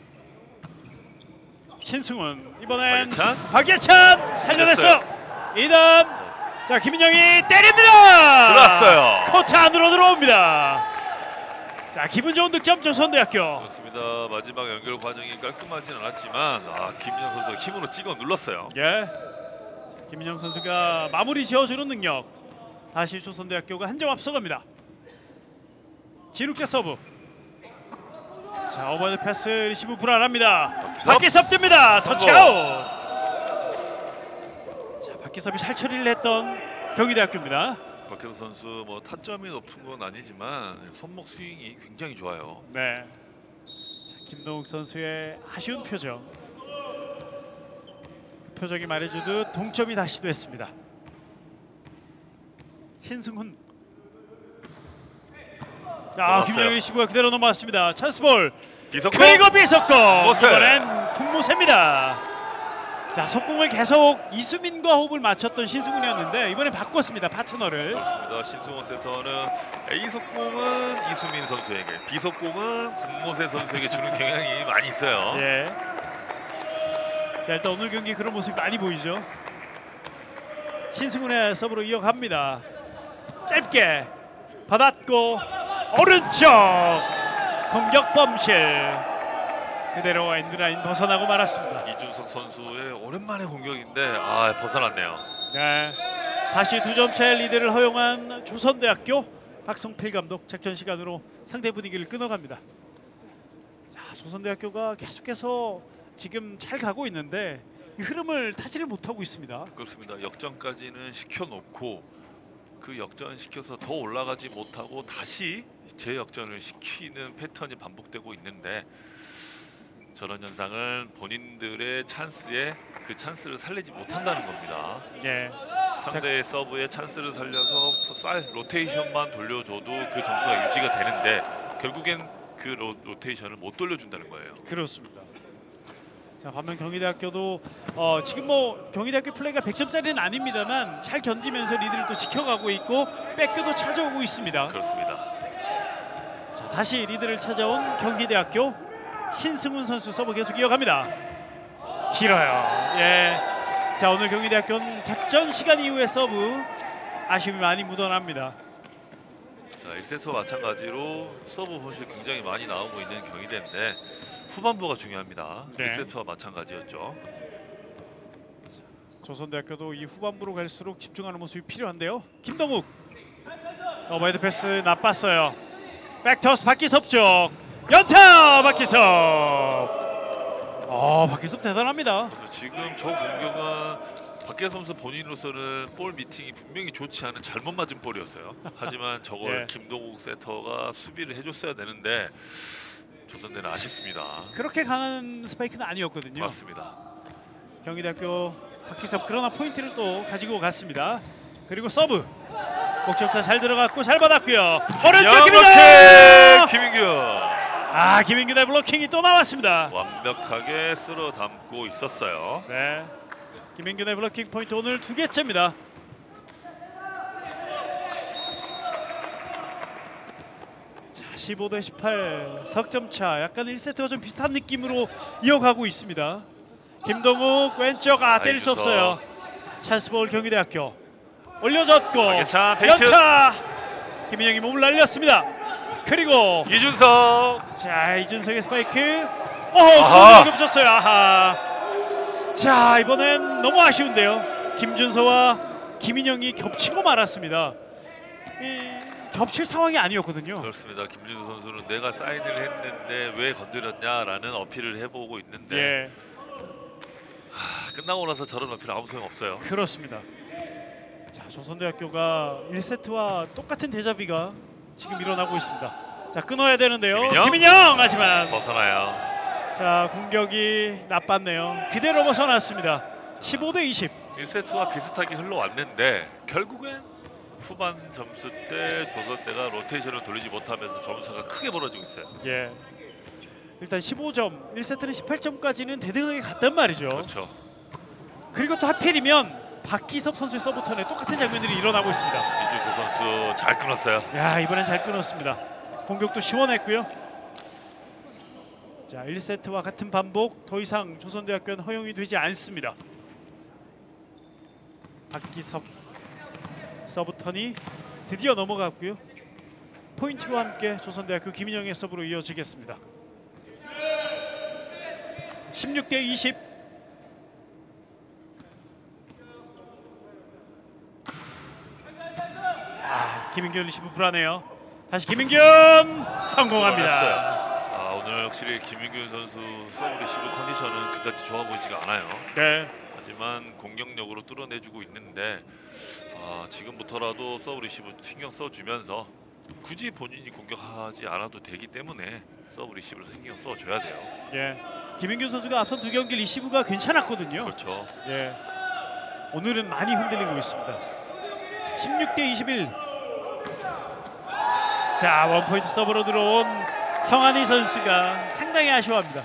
신승훈, 이번엔 박예찬. 박예찬 살려냈어. 이 단. 자, 김인영이 때립니다. 들어왔어요. 코트 안으로 들어옵니다. 자, 기분 좋은 득점 조선대학교. 그렇습니다. 마지막 연결 과정이 깔끔하진 않았지만 아, 김인영 선수가 힘으로 찍어 눌렀어요. 예. 자, 김인영 선수가 마무리 지어주는 능력. 다시 조선대학교가 한 점 앞서갑니다. 진욱재 서브. 자, 오버헤드 패스 리시브 불안합니다. 박기섭 뜹니다. 터치아웃. 자, 박기섭이 살처리를 했던 경희대학교입니다. 박혜도 선수 뭐 타점이 높은 건 아니지만 손목 스윙이 굉장히 좋아요. 네. 자, 김동욱 선수의 아쉬운 표정. 그 표정이 말해주듯 동점이 다시 됐습니다. 신승훈. 아, 김영일 리시브가 그대로 넘어왔습니다. 찬스볼. 비석공. 그리고 비석공. 국모세. 이번엔 국모세입니다. 자, 속공을 계속 이수민과 호흡을 맞췄던 신승훈이었는데 이번에 바꿨습니다, 파트너를. 그렇습니다. 신승원 세터는 A 속공은 이수민 선수에게, B 속공은 국모세 선수에게 주는 경향이 많이 있어요. 예. 자, 일단 오늘 경기 그런 모습이 많이 보이죠. 신승훈의 서브로 이어갑니다. 짧게 받았고 오른쪽 공격 범실. 그대로 엔드라인 벗어나고 말았습니다. 이준석 선수의 오랜만의 공격인데 아, 벗어났네요. 네. 다시 두 점 차의 리드를 허용한 조선대학교, 박성필 감독 작전 시간으로 상대 분위기를 끊어갑니다. 자, 조선대학교가 계속해서 지금 잘 가고 있는데 이 흐름을 타지를 못하고 있습니다. 그렇습니다. 역전까지는 시켜놓고 그 역전 시켜서 더 올라가지 못하고 다시 재역전을 시키는 패턴이 반복되고 있는데, 저런 현상은 본인들의 찬스에 그 찬스를 살리지 못한다는 겁니다. 예. 상대의 서브에 찬스를 살려서 사이 로테이션만 돌려줘도 그 점수가 유지가 되는데 결국엔 그 로, 로테이션을 못 돌려준다는 거예요. 그렇습니다. 자, 반면 경희대학교도 어, 지금 뭐 경희대학교 플레이가 백 점짜리는 아닙니다만 잘 견디면서 리드를 또 지켜가고 있고 백도 찾아오고 있습니다. 그렇습니다. 자, 다시 리드를 찾아온 경희대학교 신승훈 선수 서브 계속 이어갑니다. 길어요. 예. 자, 오늘 경희대학교는 작전 시간 이후의 서브 아쉬움이 많이 묻어납니다. 자, 일 세트와 마찬가지로 서브 본실 굉장히 많이 나오고 있는 경희대인데 후반부가 중요합니다. 네. 일 세트와 마찬가지였죠. 조선대학교도 이 후반부로 갈수록 집중하는 모습이 필요한데요. 김동욱 어바이드 패스 나빴어요. 백토스 박기섭 쪽 연타 박기섭. 어 박기섭 대단합니다. 지금 저 공격은 박계 선수 본인으로서는 볼 미팅이 분명히 좋지 않은 잘못 맞은 볼이었어요. 하지만 저걸 예. 김동욱 세터가 수비를 해줬어야 되는데 조선대는 아쉽습니다. 그렇게 강한 스파이크는 아니었거든요. 맞습니다. 경희대학교 박기섭 그러나 포인트를 또 가지고 갔습니다. 그리고 서브 목적타 잘 들어갔고 잘 받았고요. 오른쪽입니다. 김민규 아 김민규의 블로킹이 또 나왔습니다. 완벽하게 쓸어 담고 있었어요. 네, 김민규의 블로킹 포인트 오늘 두 개째입니다. 자, 십오 대 십팔 석점 차. 약간 일 세트와 좀 비슷한 느낌으로 이어가고 있습니다. 김동욱 왼쪽 아 때릴 수 없어요. 찬스볼 경희대학교 올려줬고 박예찬, 페이트. 연타 김민영이 몸을 날렸습니다. 그리고 이준석 자 이준석의 스파이크 어허 그걸 겹쳤어요. 아하. 자 이번엔 너무 아쉬운데요. 김준서와 김인영이 겹치고 말았습니다. 이, 겹칠 상황이 아니었거든요. 그렇습니다. 김준수 선수는 내가 사인을 했는데 왜 건드렸냐라는 어필을 해보고 있는데 예 하, 끝나고 나서 저런 어필 아무 소용 없어요. 그렇습니다. 자 조선대학교가 일 세트와 똑같은 데자비가 지금 일어나고 있습니다. 자 끊어야 되는데요. 김인영, 김인영 하지만 벗어나요. 자 공격이 나빴네요. 그대로 벗어났습니다. 십오 대 이십. 일 세트와 비슷하게 흘러왔는데 결국엔 후반 점수 때 조선대가 로테이션을 돌리지 못하면서 점수가 크게 벌어지고 있어요. 예. 일단 십오 점, 일 세트는 십팔 점까지는 대등하게 갔단 말이죠. 그렇죠. 그리고 또 하필이면 박기섭 선수의 서브턴에 똑같은 장면들이 일어나고 있습니다. 이준수 선수 잘 끊었어요. 야 이번엔 잘 끊었습니다. 공격도 시원했고요. 자 일 세트와 같은 반복 더 이상 조선대학교는 허용이 되지 않습니다. 박기섭 서브턴이 드디어 넘어갔고요. 포인트와 함께 조선대학교 김인영의 서브로 이어지겠습니다. 십육 대 이십. 아, 김인균 리시브 불안해요. 다시 김인균 성공합니다. 들어갔어요. 아, 오늘 확실히 김민규 선수 서브 리시브 컨디션은 그다지 좋아 보이지가 않아요. 네. 하지만 공격력으로 뚫어내주고 있는데 아, 지금부터라도 서브 리시브 신경 써주면서 굳이 본인이 공격하지 않아도 되기 때문에 서브 리시브를 신경 써줘야 돼요. 예. 김인균 선수가 앞선 두 경기 리시브가 괜찮았거든요. 그렇죠. 예. 오늘은 많이 흔들리고 있습니다. 십육 대 이십일. 자, 원포인트 서브로 들어온 성한희 선수가 상당히 아쉬워합니다.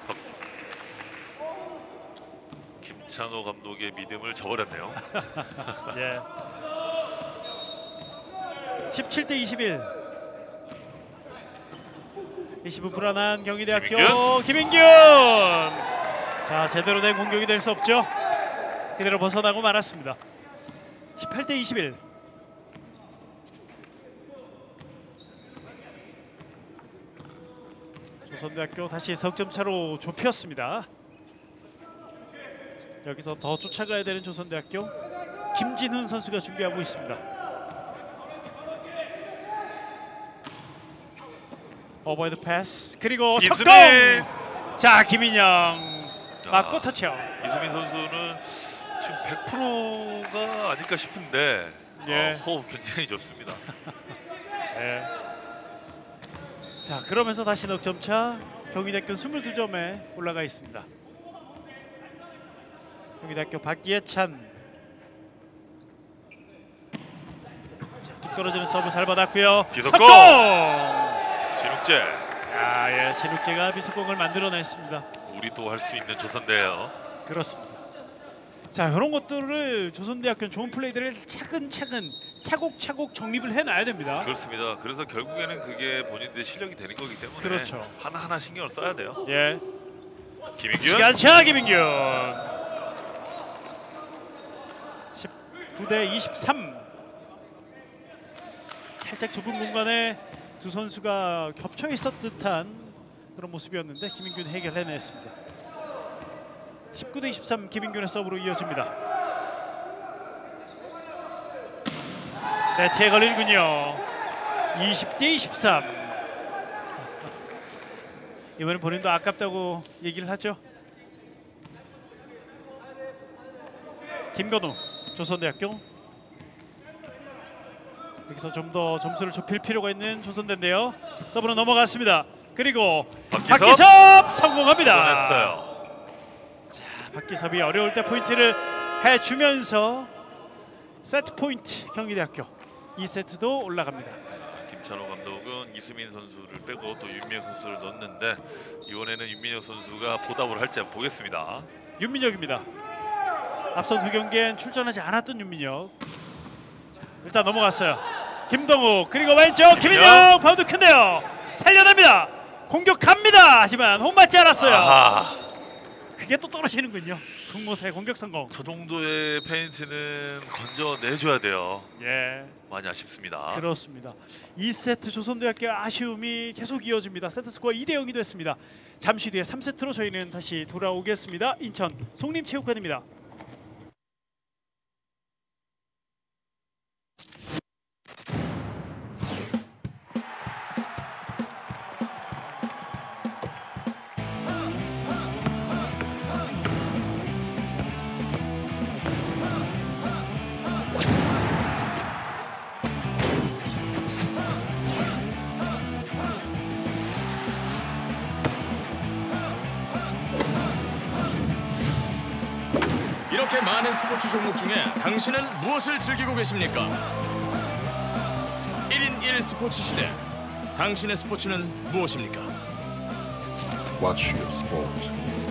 김찬호 감독의 믿음을 저버렸네요. 예. 십칠 대 이십일. 리시브 불안한 경희대학교 김인균. 자, 제대로 된 공격이 될 수 없죠. 그대로 벗어나고 말았습니다. 십팔 대 이십일. 조선대학교 다시 석점 차로 좁혔습니다. 여기서 더 쫓아가야 되는 조선대학교 김진훈 선수가 준비하고 있습니다. 어버이드 패스 그리고 이수민! 석동. 자 김인영 맞고 터치아웃. 이수민 선수는 지금 백 퍼센트가 아닐까 싶은데 예. 어, 호흡 굉장히 좋습니다. 네. 자 그러면서 다시 넉점차. 경희대학교 이십이 점에 올라가 있습니다. 경희대학교 박예찬 떨어지는 서브 잘 받았고요. 비석공! 석공! 진욱재. 아, 예, 진욱재가 비석공을 만들어냈습니다. 우리도 할 수 있는 조선대예요. 그렇습니다. 자, 이런 것들을 조선대학교 좋은 플레이들을 차근차근 차곡차곡 정립을 해놔야 됩니다. 그렇습니다. 그래서 결국에는 그게 본인들의 실력이 되는 거기 때문에 그렇죠. 하나하나 신경을 써야 돼요. 예. 김인균. 시간차 김인균. 십구 대 이십삼. 살짝 좁은 공간에 두 선수가 겹쳐 있었 듯한 그런 모습이었는데 김인균 해결해냈습니다. 십구 대 이십삼 김인균의 서브로 이어집니다. 네트에 걸리는군요. 이십 대 이십삼. 이번엔 본인도 아깝다고 얘기를 하죠. 김건우 조선대학교. 여기서 좀 더 점수를 좁힐 필요가 있는 조선대인데요. 서브로 넘어갔습니다. 그리고 박기섭, 박기섭 성공합니다. 했어요. 자, 박기섭이 어려울 때 포인트를 해주면서 세트 포인트 경기대학교. 이 세트도 올라갑니다. 김찬호 감독은 이수민 선수를 빼고 또 윤민혁 선수를 넣었는데 이번에는 윤민혁 선수가 보답을 할지 보겠습니다. 윤민혁입니다. 앞선 두 경기엔 출전하지 않았던 윤민혁. 자, 일단 넘어갔어요. 김동욱 그리고 왼쪽 김인영 바운드 큰데요. 살려냅니다. 공격합니다. 하지만 홈 맞지 않았어요. 아하. 그게 또 떨어지는군요. 국모사의 공격 성공. 저 정도의 페인트는 건져내줘야 돼요. 예, 많이 아쉽습니다. 그렇습니다. 이 세트 조선대학교 아쉬움이 계속 이어집니다. 세트 스코어 이 대 영이 됐습니다. 잠시 뒤에 삼 세트로 저희는 다시 돌아오겠습니다. 인천 송림체육관입니다. 이렇게 많은 스포츠 종목 중에 당신은 무엇을 즐기고 계십니까? 일 인 일 스포츠 시대. 당신의 스포츠는 무엇입니까? Watch your sport.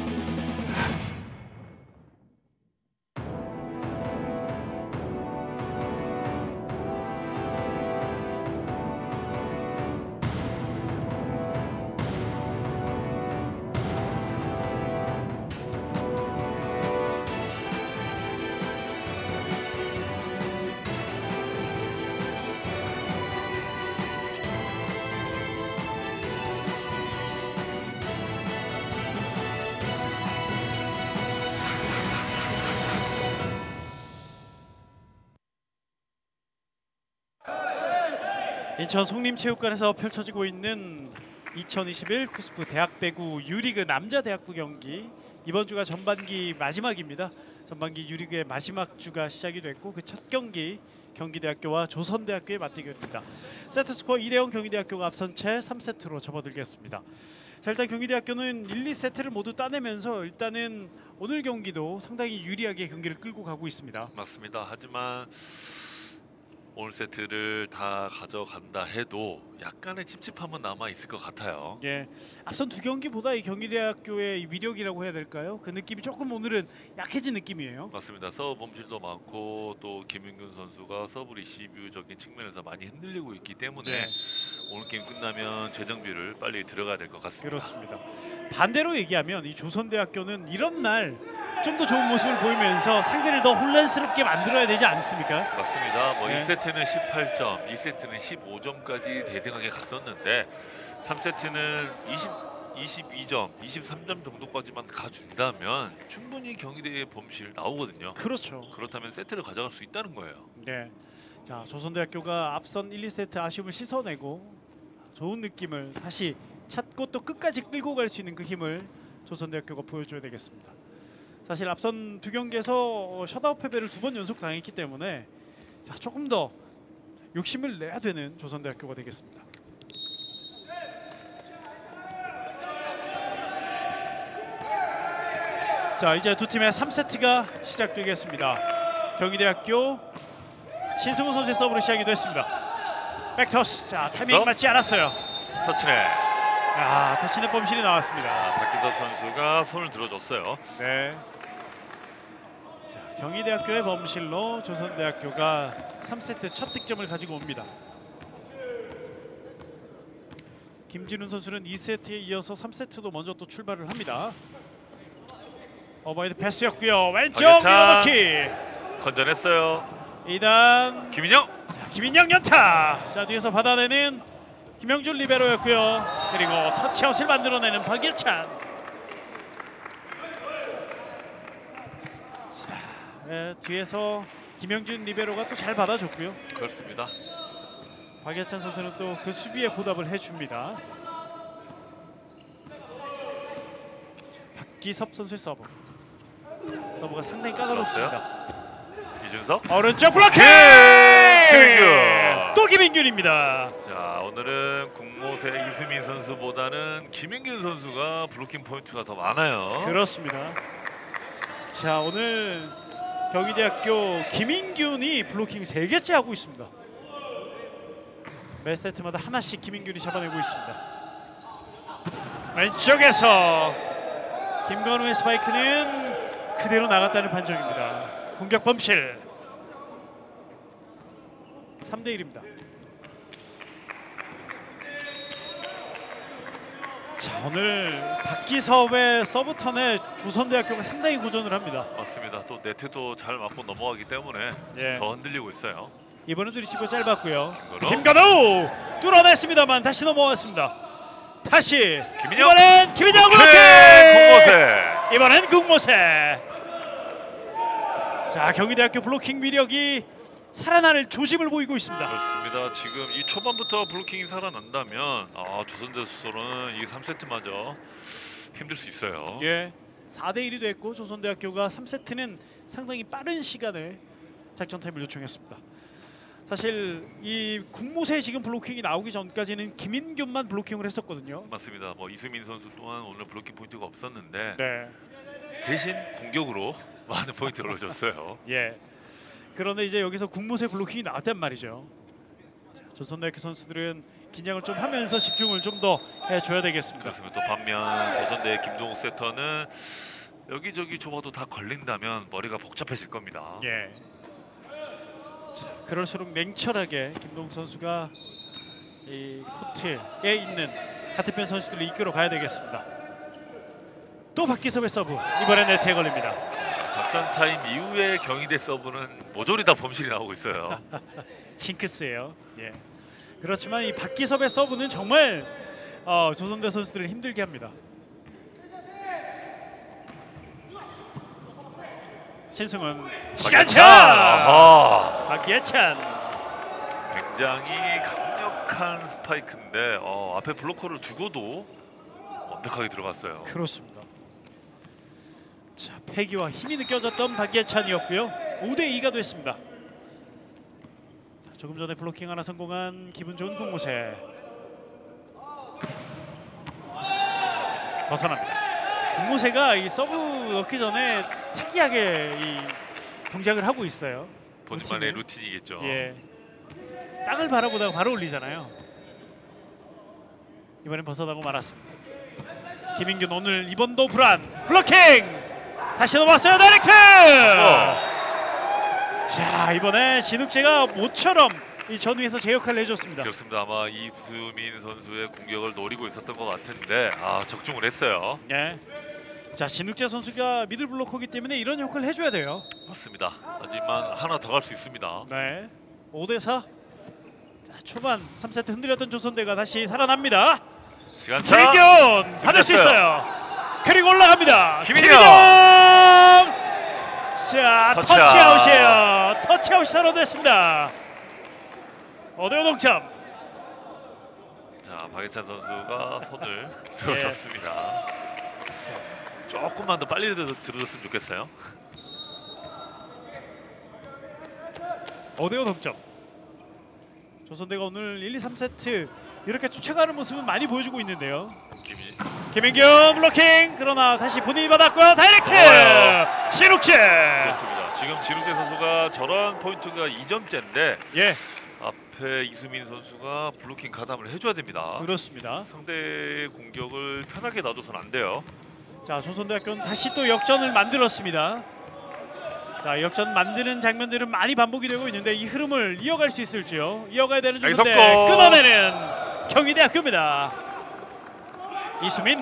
인천 송림체육관에서 펼쳐지고 있는 이천이십일 쿠스프 대학배구 유리그 남자 대학부 경기. 이번 주가 전반기 마지막입니다. 전반기 유리그의 마지막 주가 시작이 됐고 그 첫 경기 경기대학교와 조선대학교의 맞대결입니다. 세트 스코어 이 대 영 경기대학교가 앞선 채 삼 세트로 접어들겠습니다. 자, 일단 경기대학교는 일, 이 세트를 모두 따내면서 일단은 오늘 경기도 상당히 유리하게 경기를 끌고 가고 있습니다. 맞습니다. 하지만 오늘 세트를 다 가져간다 해도 약간의 찝찝함은 남아 있을 것 같아요. 예, 앞선 두 경기보다 이 경기대학교의 위력이라고 해야 될까요? 그 느낌이 조금 오늘은 약해진 느낌이에요. 맞습니다. 서브 범실도 많고 또 김윤균 선수가 서브 리시브적인 측면에서 많이 흔들리고 있기 때문에 네. 오늘 게임 끝나면 재정비를 빨리 들어가야 될 것 같습니다. 그렇습니다. 반대로 얘기하면 이 조선대학교는 이런 날 좀 더 좋은 모습을 보이면서 상대를 더 혼란스럽게 만들어야 되지 않습니까? 맞습니다. 뭐 네. 일 세트는 십팔 점, 이 세트는 십오 점까지 대등하게 갔었는데 삼 세트는 이십, 이십이 점, 이십삼 점 정도까지만 가준다면 충분히 경기대의 범실 나오거든요. 그렇죠. 그렇다면 세트를 가져갈 수 있다는 거예요. 네. 자, 조선대학교가 앞선 일, 이 세트 아쉬움을 씻어내고 좋은 느낌을 다시 찾고 또 끝까지 끌고 갈 수 있는 그 힘을 조선대학교가 보여줘야 되겠습니다. 사실 앞선 두 경기에서 셧아웃 패배를 두 번 연속 당했기 때문에 자, 조금 더 욕심을 내야 되는 조선대학교가 되겠습니다. 자, 이제 두 팀의 삼 세트가 시작되겠습니다. 경기대학교 신승우 선수의 서브로 시작이 됐습니다. 백토스. 자, 타이밍 맞지 않았어요. 터치네. 아, 터치는 범실이 나왔습니다. 아, 박기섭 선수가 손을 들어줬어요. 네. 자, 경희대학교의 범실로 조선대학교가 삼 세트 첫 득점을 가지고 옵니다. 김진훈 선수는 이 세트에 이어서 삼 세트도 먼저 또 출발을 합니다. 어바이드 패스였고요. 왼쪽 박예찬. 밀어넣기. 건전했어요. 이 단 김인영. 김인영 연타. 자, 뒤에서 받아내는 김영준 리베로였고요. 그리고 터치아웃을 만들어내는 박예찬. 자, 네, 뒤에서 김영준 리베로가 또 잘 받아줬고요. 그렇습니다. 박예찬 선수는 또 그 수비에 보답을 해줍니다. 자, 박기섭 선수의 서브. 서브가 상당히 까다롭습니다. 이준석. 오른쪽 블로킹! 김인균. 또 김인균입니다. 자, 오늘은 국모세 이수민 선수보다는 김인균 선수가 블로킹 포인트가 더 많아요. 그렇습니다. 자, 오늘 경희대학교 김인균이 블로킹 세 개째 하고 있습니다. 매 세트마다 하나씩 김인균이 잡아내고 있습니다. 왼쪽에서 김건우의 스파이크는 그대로 나갔다는 판정입니다. 공격 범실. 삼 대 일입니다. 자, 오늘 박기섭의 서브턴에 조선대학교가 상당히 고전을 합니다. 맞습니다. 또 네트도 잘 맞고 넘어가기 때문에 예. 더 흔들리고 있어요. 이번에도 리시버 짧았고요. 김건우. 김건우 뚫어냈습니다만 다시 넘어왔습니다. 다시 김인영. 이번엔 김인영 블로킹. 국모세. 이번엔 국모세. 자, 경희대학교 블로킹 위력이 살아날 조짐을 보이고 있습니다. 그렇습니다. 지금 이 초반부터 블로킹이 살아난다면 아, 조선대소는 이 삼 세트마저 힘들 수 있어요. 예, 사 대 일이 됐고 조선대학교가 삼 세트는 상당히 빠른 시간에 작전 타임을 요청했습니다. 사실 이 국모세 지금 블로킹이 나오기 전까지는 김인균만 블로킹을 했었거든요. 맞습니다. 뭐 이수민 선수 또한 오늘 블로킹 포인트가 없었는데 네. 대신 공격으로 많은 포인트를 얻어줬어요. 예. 그런데 이제 여기서 국모세 블로킹이 나왔단 말이죠. 자, 조선대학교 선수들은 긴장을 좀 하면서 집중을 좀 더 해줘야 되겠습니다. 그렇습니다. 또 반면 조선대 김동욱 세터는 여기저기 좁아도 다 걸린다면 머리가 복잡해질 겁니다. 예. 자, 그럴수록 냉철하게 김동욱 선수가 이 코트에 있는 같은 편 선수들을 이끌어 가야 되겠습니다. 또 박기섭의 서브. 이번엔 네트에 걸립니다. 작전 타임 이후에 경희대 서브는 모조리 다 범실이 나오고 있어요. 징크스예요. 예. 그렇지만 이 박기섭의 서브는 정말 어, 조선대 선수들을 힘들게 합니다. 신승훈 시간차. 아하. 박예찬. 굉장히 강력한 스파이크인데 어, 앞에 블로커를 두고도 완벽하게 들어갔어요. 그렇습니다. 자, 패기와 힘이 느껴졌던 박예찬이었고요. 오 대 이가 됐습니다. 자, 조금 전에 블로킹 하나 성공한 기분 좋은 국모세. 자, 벗어납니다. 국모세가 이 서브 넣기 전에 특이하게 이 동작을 하고 있어요. 본인만의 루틴을. 루틴이겠죠. 예. 땅을 바라보다가 바로 올리잖아요. 이번엔 벗어나고 말았습니다. 김인균 오늘 이번도 불안. 블로킹. 다시 넘어왔어요. 다이렉트. 어. 자, 이번에 진욱재가 모처럼 이 전위에서 제 역할을 해줬습니다. 그렇습니다. 아마 이수민 선수의 공격을 노리고 있었던 것 같은데 아, 적중을 했어요. 예. 자, 진욱재 선수가 미들 블로커기 때문에 이런 역할을 해줘야 돼요. 맞습니다. 하지만 하나 더 갈 수 있습니다. 네. 오 대 사. 자, 초반 삼 세트 흔들렸던 조선대가 다시 살아납니다. 시간차. 김인균 받을 수 됐어요. 있어요. 그리고 올라갑니다. 김인영. 김인영. 자, 터치아웃. 터치아웃이에요. 터치아웃이 선언됐습니다. 오 대 오 동점. 자, 박예찬 선수가 손을 들어줬습니다. 조금만 더 빨리 들어, 들어줬으면 좋겠어요. 오 대 오 동점. 조선대가 오늘 일, 이, 삼 세트 이렇게 쫓아가는 모습은 많이 보여주고 있는데요. 김이 김인균 블로킹. 그러나 다시 본인이 받았고요. 다이렉트. 진욱재. 그렇습니다. 지금 진욱재 선수가 저런 포인트가 이 점째인데 예. 앞에 이수민 선수가 블로킹 가담을 해줘야 됩니다. 그렇습니다. 상대 공격을 편하게 놔둬서는 안 돼요. 자, 조선대학교는 다시 또 역전을 만들었습니다. 자, 역전 만드는 장면들은 많이 반복이 되고 있는데 이 흐름을 이어갈 수 있을지요? 이어가야 되는 조선대 아이석고. 끊어내는 경희대학교입니다. 이수민.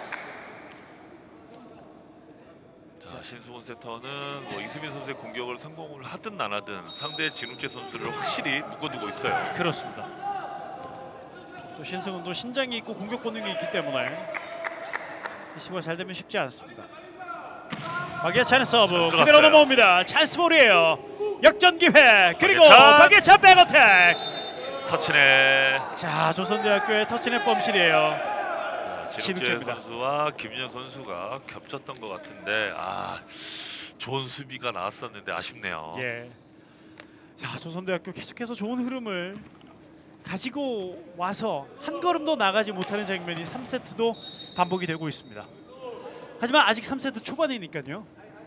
자, 신수원 세터는 뭐 이수민 선수의 공격을 성공을 하든 안 하든 상대 진욱재 선수를 확실히 묶어두고 있어요. 그렇습니다. 또 신승훈도 신장이 있고 공격 본능이 있기 때문에 리시브가 잘 되면 쉽지 않습니다. 박예찬의 서브 들어갔어요. 그대로 넘어옵니다. 찬스볼이에요. 역전 기회. 그리고 박예찬. 박예찬 백어택. 터치네. 자, 조선대학교의 터치넷 범실이에요. 진욱재 진욱재입니다. 선수와 김윤영 선수가 겹쳤던 것 같은데 아 좋은 수비가 나왔었는데 아쉽네요. 예. 자, 조선대학교 계속해서 좋은 흐름을 가지고 와서 한 걸음 더 나가지 못하는 장면이 삼 세트도 반복이 되고 있습니다. 하지만 아직 삼 세트 초반이니까요.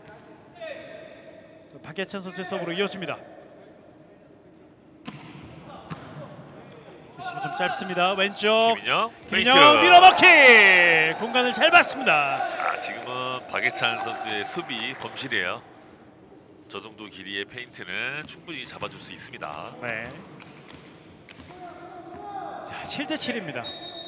박예찬 선수의 서브로 이어집니다. 리시브 좀 짧습니다. 왼쪽 김인영, 김인영 밀어넣기 공간을 잘 봤습니다. 아, 지금은 박예찬 선수의 수비 범실이에요. 저 정도 길이의 페인트는 충분히 잡아줄 수 있습니다. 네. 자, 칠 대 칠입니다.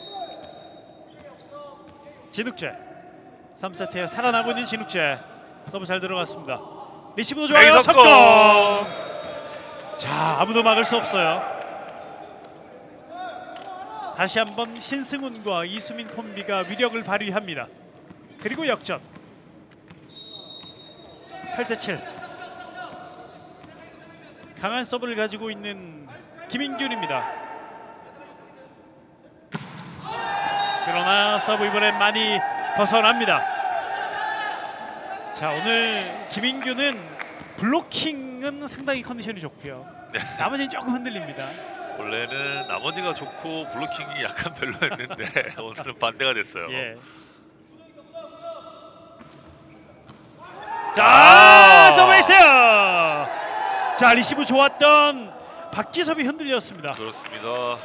진욱재 삼 세트에 살아나고 있는 진욱재 서브 잘 들어갔습니다. 리시브도 좋아요. 에이, 석공. 석공. 자, 아무도 막을 수 없어요. 다시 한번 신승훈과 이수민 콤비가 위력을 발휘합니다. 그리고 역전. 팔 대 칠. 강한 서브를 가지고 있는 김인균입니다. 그러나 서브 이번엔 많이 벗어납니다. 자, 오늘 김인균은 블로킹은 상당히 컨디션이 좋고요. 나머지는 조금 흔들립니다. 원래는 나머지가 좋고 블로킹이 약간 별로였는데 오늘은 반대가 됐어요. 예. 자, 아! 서브에이스요. 자, 리시브 좋았던 박기섭이 흔들렸습니다. 그렇습니다.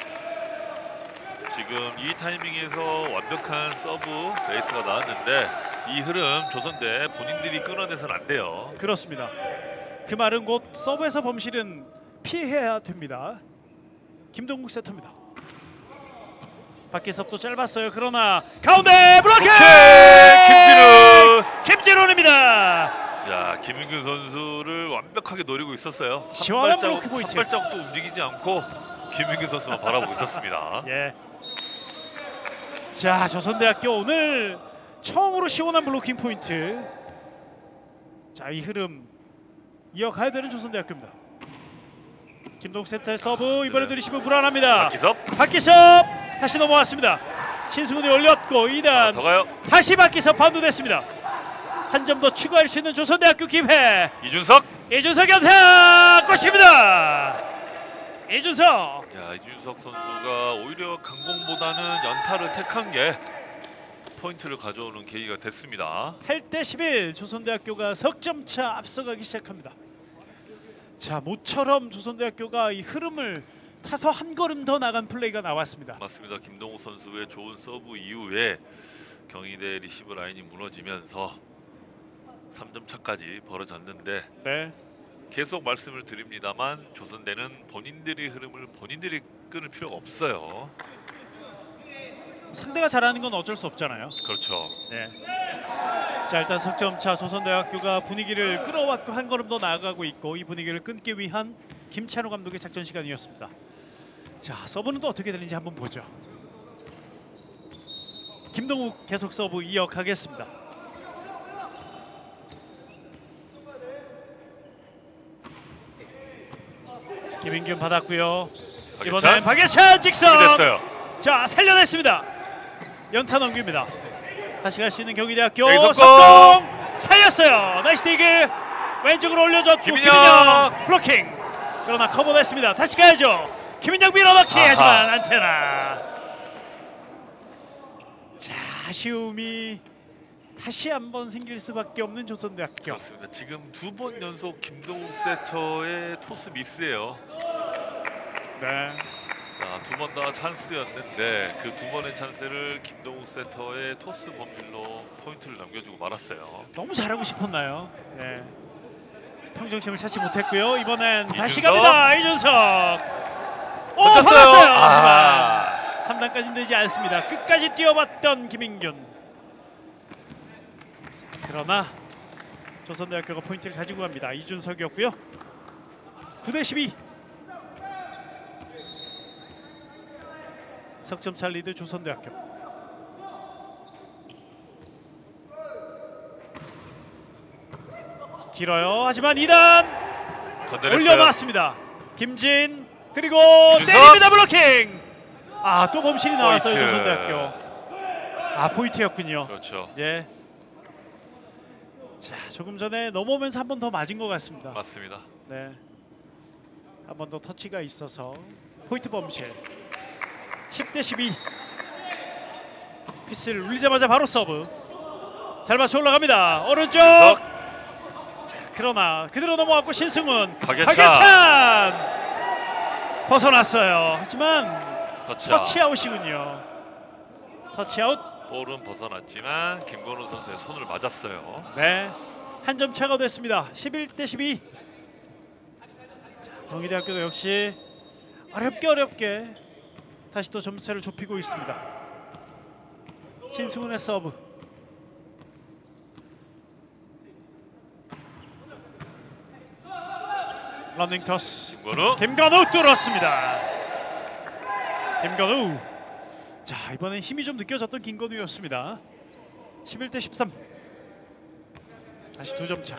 지금 이 타이밍에서 완벽한 서브 에이스가 나왔는데 이 흐름 조선대 본인들이 끊어내서는 안 돼요. 그렇습니다. 그 말은 곧 서브에서 범실은 피해야 됩니다. 김동국 세터입니다. 박기섭도 짧았어요. 그러나 가운데 블로킹! 김진우! 김진훈입니다. 자, 김인균 선수를 완벽하게 노리고 있었어요. 한 시원한 발자국, 블로킹 포인트. 한 발자국도 움직이지 않고 김인균 선수만 바라보고 있었습니다. 예. 자, 조선대학교 오늘 처음으로 시원한 블로킹 포인트. 자, 이 흐름 이어가야 되는 조선대학교입니다. 김동국 세터의 서브 이번에도 리시브 불안합니다. 박기섭 박기섭 다시 넘어왔습니다. 신승훈이 올렸고 이 단 더 가요. 다시 박기섭 바운드됐습니다. 한 점 더 추가할 수 있는 조선대학교 기회. 이준석. 이준석 연타 꽃입니다. 이준석. 야, 이준석 선수가 오히려 강공보다는 연타를 택한 게 포인트를 가져오는 계기가 됐습니다. 팔 대 십일 조선대학교가 석점차 앞서가기 시작합니다. 자, 모처럼 조선대학교가 이 흐름을 타서 한 걸음 더 나간 플레이가 나왔습니다. 맞습니다. 김동욱 선수의 좋은 서브 이후에 경희대 리시브 라인이 무너지면서 삼 점 차까지 벌어졌는데 네. 계속 말씀을 드립니다만 조선대는 본인들의 흐름을 본인들이 끊을 필요가 없어요. 상대가 잘하는 건 어쩔 수 없잖아요. 그렇죠. 네. 자, 일단 석점차 조선대학교가 분위기를 끌어왔고 한 걸음 더 나아가고 있고 이 분위기를 끊기 위한 김찬호 감독의 작전 시간이었습니다. 자, 서브는 또 어떻게 되는지 한번 보죠. 김동욱 계속 서브 이어가겠습니다. 김인균 받았고요. 이번엔 박예찬 직선. 됐어요. 자, 살려냈습니다. 연타 넘깁니다. 다시 갈 수 있는 경희대학교 여기서 석공 살렸어요. 나이스 디그 왼쪽으로 올려줬고 김인영. 김인영 블로킹. 그러나 커버됐습니다. 다시 가야죠. 김인영 밀어넣기. 아하. 하지만 안테나. 자, 아쉬움이 다시 한번 생길 수밖에 없는 조선대학교. 그렇습니다. 지금 두 번 연속 김동욱 세터의 토스 미스예요. 네. 두 번 다 찬스였는데 그 두 번의 찬스를 김동욱 세터의 토스 범실로 포인트를 넘겨주고 말았어요. 너무 잘하고 싶었나요? 네. 평정심을 찾지 못했고요. 이번엔 다시 이준석. 갑니다. 이준석. 오, 던졌어요. 받았어요. 아. 하지만 삼 단까지는 되지 않습니다. 끝까지 뛰어봤던 김인균. 자, 그러나 조선대학교가 포인트를 가지고 갑니다. 이준석이었고요. 구 대 십이. 석점차 리드 조선대학교. 길어요. 하지만 이 단 건드렸어요. 올려놨습니다. 김진 그리고 이준석. 때립니다. 블로킹. 아, 또 범실이 나왔어요. 포인트. 조선대학교. 아, 포인트였군요. 그렇죠. 예. 자, 조금 전에 넘어오면서 한 번 더 맞은 것 같습니다. 맞습니다. 네. 한 번 더 터치가 있어서 포인트 범실. 십 대 십이. 피스를 울리자마자 바로 서브. 잘 맞춰 올라갑니다. 오른쪽. 이준석. 자, 그러나 그대로 넘어왔고 신승훈. 박예찬. 박예찬. 벗어났어요. 하지만 터치아웃. 터치아웃이군요. 터치아웃. 볼은 벗어났지만 김건우 선수의 손을 맞았어요. 네. 한 점 차가 됐습니다. 십일 대 십이. 자, 경희대학교도 역시 어렵게 어렵게 다시 또 점수차를 좁히고 있습니다. 신승훈의 서브. 러닝 토스. 김건우. 김건우 뚫었습니다. 김건우. 자, 이번엔 힘이 좀 느껴졌던 김건우였습니다. 십일 대 십삼. 다시 두 점 차.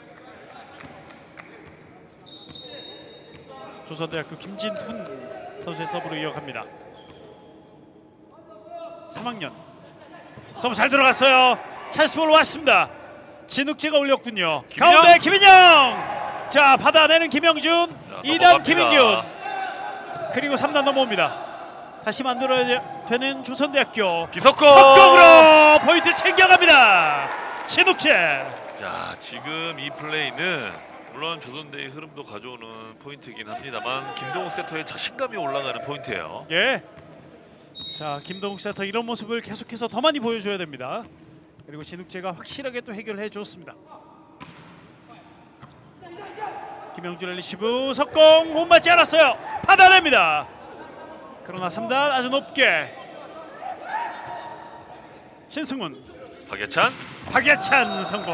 조선대학교 김진훈 선수의 서브로 이어갑니다. 삼 학년 서브 잘 들어갔어요. 찬스볼 왔습니다. 진욱재가 올렸군요. 김인영. 가운데 김인영. 자, 받아내는 김영준. 이 단 김인균. 그리고 삼 단 넘어옵니다. 다시 만들어야 되는 조선대학교. 기석권. 석공으로 포인트 챙겨갑니다. 진욱재. 자, 지금 이 플레이는 물론 조선대의 흐름도 가져오는 포인트이긴 합니다만 김동욱 세터의 자신감이 올라가는 포인트예요. 예. 자, 김동욱 세터 이런 모습을 계속해서 더 많이 보여줘야 됩니다. 그리고 진욱재가 확실하게 또 해결해 줬습니다. 김영준 리시브 석공 못 맞지 않았어요. 받아냅니다. 그러나 삼 단 아주 높게. 신승훈. 박예찬. 박예찬 성공.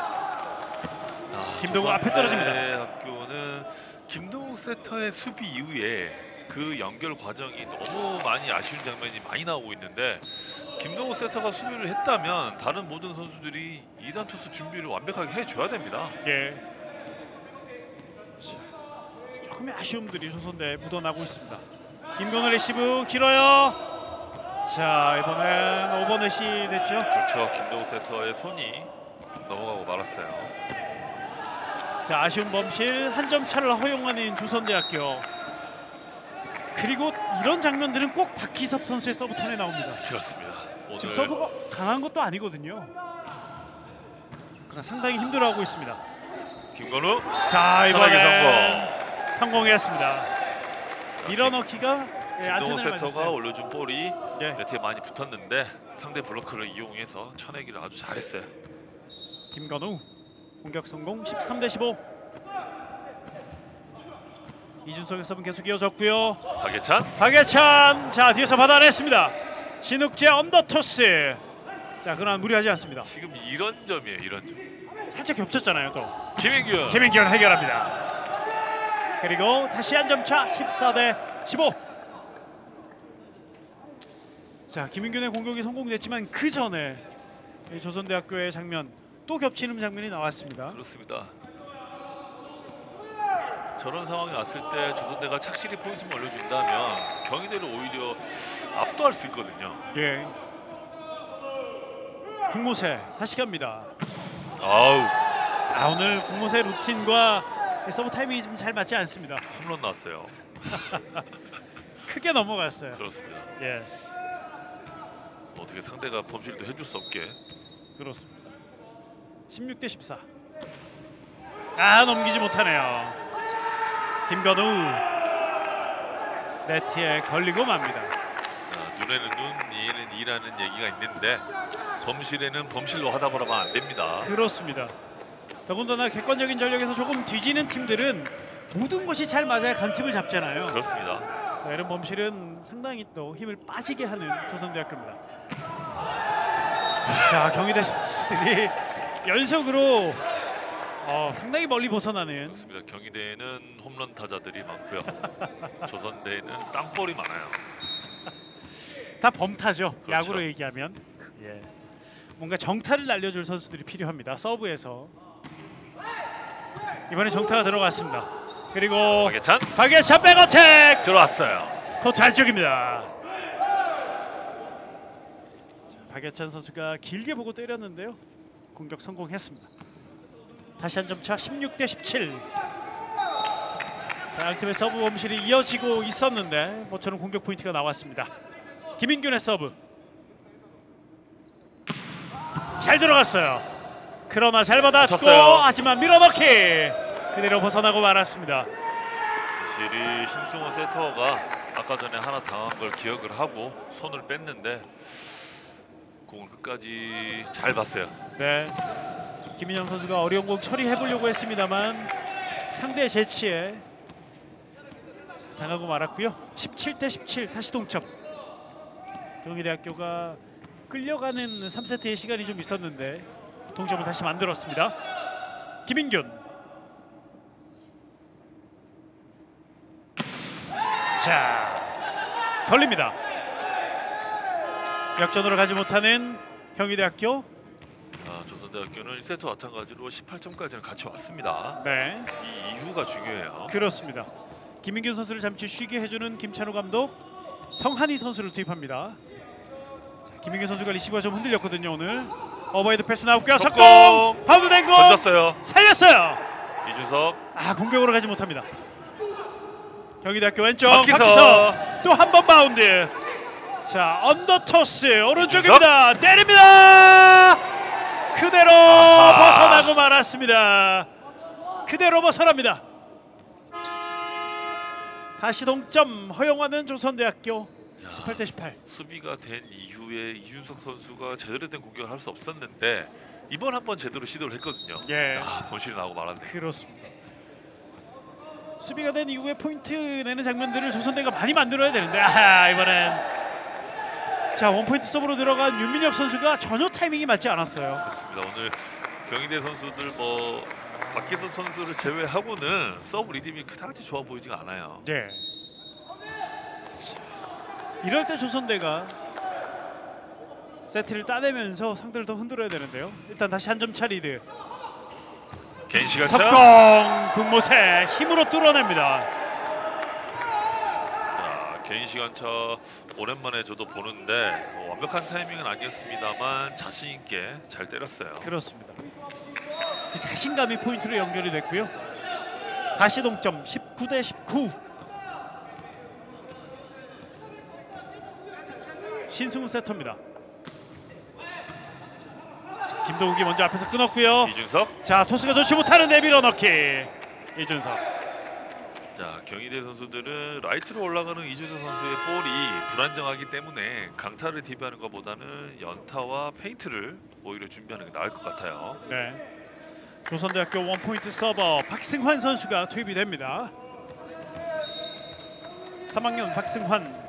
아, 김동욱 앞에 떨어집니다. 학교는 김동욱 세터의 수비 이후에 그 연결 과정이 너무 많이 아쉬운 장면이 많이 나오고 있는데 김동욱 세터가 수비를 했다면 다른 모든 선수들이 이 단 토스 준비를 완벽하게 해줘야 됩니다. 예. 자, 조금의 아쉬움들이 조선대에 묻어나고 있습니다. 김건우 리시브 길어요. 자, 이번엔 오버넷이 됐죠. 그렇죠. 김동욱 세터의 손이 넘어가고 말았어요. 자, 아쉬운 범실 한 점 차를 허용하는 조선대학교. 그리고 이런 장면들은 꼭 박희섭 선수의 서브 턴에 나옵니다. 그렇습니다. 오늘 지금 서브가 강한 것도 아니거든요. 그러나 상당히 힘들어하고 있습니다. 김건우. 자, 이번엔 성공. 성공했습니다. 밀어넣기가 예, 김동욱 안테나를 세터가 맞았어요. 올려준 볼이 예. 네트에 많이 붙었는데 상대 블로크를 이용해서 쳐내기를 아주 잘했어요. 김건우 공격 성공. 십삼 대 십오. 이준석의 서브는 계속 이어졌고요. 박예찬. 박예찬. 자, 뒤에서 받아냈습니다. 신욱재 언더토스. 자, 그러나 무리하지 않습니다. 지금 이런 점이에요. 이런 점. 살짝 겹쳤잖아요. 또 김인균. 김인균 해결합니다. 그리고 다시 한 점 차. 십사 대 십오. 자, 김인균의 공격이 성공됐지만 그 전에 조선대학교의 장면 또 겹치는 장면이 나왔습니다. 그렇습니다. 저런 상황이 왔을 때 조선대가 착실히 포인트만 올려준다면 경희대를 오히려 압도할 수 있거든요. 예. 국모세 다시 갑니다. 아우, 아, 오늘 국모세 루틴과 서브 타이밍이 좀 잘 맞지 않습니다. 홈런 나왔어요. 크게 넘어갔어요. 그렇습니다. 예, 어떻게 상대가 범실도 해줄 수 없게. 그렇습니다. 십육 대 십사. 아, 넘기지 못하네요. 김건우. 네트에 걸리고 맙니다. 자, 눈에는 눈, 이에는 이라는 얘기가 있는데 범실에는 범실로 하다 보면 안 됩니다. 그렇습니다. 더군다나 객관적인 전력에서 조금 뒤지는 팀들은 모든 것이 잘 맞아야 간 팀을 잡잖아요. 그렇습니다. 자, 이런 범실은 상당히 또 힘을 빠지게 하는 조선대학교입니다. 자, 경희대 선수들이 연속으로 어, 상당히 멀리 벗어나는. 그렇습니다. 경희대에는 홈런 타자들이 많고요. 조선대에는 땅볼이 많아요. 다 범타죠. 그렇죠. 야구로 얘기하면. 예. 뭔가 정타를 날려줄 선수들이 필요합니다. 서브에서. 이번에 정타가 들어갔습니다. 그리고 박예찬 박예찬 백어택 들어왔어요. 코트 안쪽입니다. 자, 박예찬 선수가 길게 보고 때렸는데요. 공격 성공했습니다. 다시 한 점 차 십육 대 십칠. 자, 양팀의 서브 범실이 이어지고 있었는데 모처럼 공격 포인트가 나왔습니다. 김인균의 서브 잘 들어갔어요. 그러나 잘 받았고 쳤어요. 하지만 밀어넣기 그대로 벗어나고 말았습니다. 확실히 심승원 세터가 아까 전에 하나 당한 걸 기억을 하고 손을 뺐는데 공을 끝까지 잘 봤어요. 네, 김인영 선수가 어려운 공 처리해보려고 했습니다만 상대의 재치에 당하고 말았고요. 십칠 대 십칠 다시 동점. 경희대학교가 끌려가는 삼 세트의 시간이 좀 있었는데 동점을 다시 만들었습니다. 김인균. 자, 걸립니다. 역전으로 가지 못하는 경희대학교. 아, 조선대학교는 일 세트 마찬가지로 십팔 점까지는 같이 왔습니다. 네, 이 이후가 중요해요. 그렇습니다. 김인균 선수를 잠시 쉬게 해주는 김찬호 감독, 성한희 선수를 투입합니다. 자, 김인균 선수가 리시버가 좀 흔들렸거든요. 오늘 어버헤드 패스 나왔고요. 석공! 석공! 바운드 된 공! 던졌어요. 살렸어요. 이준석 아, 공격으로 가지 못합니다. 경희대학교 왼쪽 박기서. 박기서 또 한 번 바운드. 자, 언더토스 오른쪽입니다. 때립니다. 그대로 아하. 벗어나고 말았습니다. 그대로 벗어납니다. 다시 동점 허용하는 조선대학교. 자, 십팔 대 십팔. 수비가 된 이후에 이준석 선수가 제대로 된 공격을 할 수 없었는데 이번 한번 제대로 시도를 했거든요. 예. 아, 범실이 나오고 말았네. 그렇습니다. 수비가 된 이후에 포인트 내는 장면들을 조선대가 많이 만들어야 되는데 아하, 이번엔 자, 원포인트 서브로 들어간 윤민혁 선수가 전혀 타이밍이 맞지 않았어요. 그렇습니다. 오늘 경희대 선수들 뭐 박기섭 선수를 제외하고는 서브 리듬이 그다지 좋아 보이지가 않아요. 예. 이럴 때 조선대가 세트를 따내면서 상대를 더 흔들어야 되는데요. 일단 다시 한 점 차 리드. 개인 시간 차. 석공 국모세 힘으로 뚫어냅니다. 자, 개인 시간 차 오랜만에 저도 보는데 뭐 완벽한 타이밍은 아니었습니다만 자신 있게 잘 때렸어요. 그렇습니다. 그 자신감이 포인트로 연결이 됐고요. 다시 동점 십구 대 십구. 신승훈 세터입니다. 자, 김도욱이 먼저 앞에서 끊었고요. 이준석. 자, 토스가 좋지 못하는 내밀어 넣기. 이준석. 자, 경희대 선수들은 라이트로 올라가는 이준석 선수의 볼이 불안정하기 때문에 강타를 대비하는 것보다는 연타와 페인트를 오히려 준비하는 게 나을 것 같아요. 네. 조선대학교 원포인트 서버 박승환 선수가 투입이 됩니다. 삼 학년 박승환.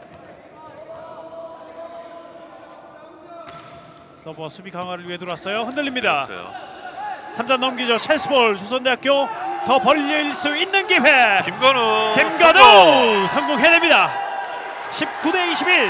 서버와 수비 강화를 위해 들어왔어요. 흔들립니다. 됐어요. 삼 단 넘기죠. 찬스볼. 조선대학교 더 벌릴 수 있는 기회. 김건우. 김건우 성공해냅니다. 십구 대 이십일.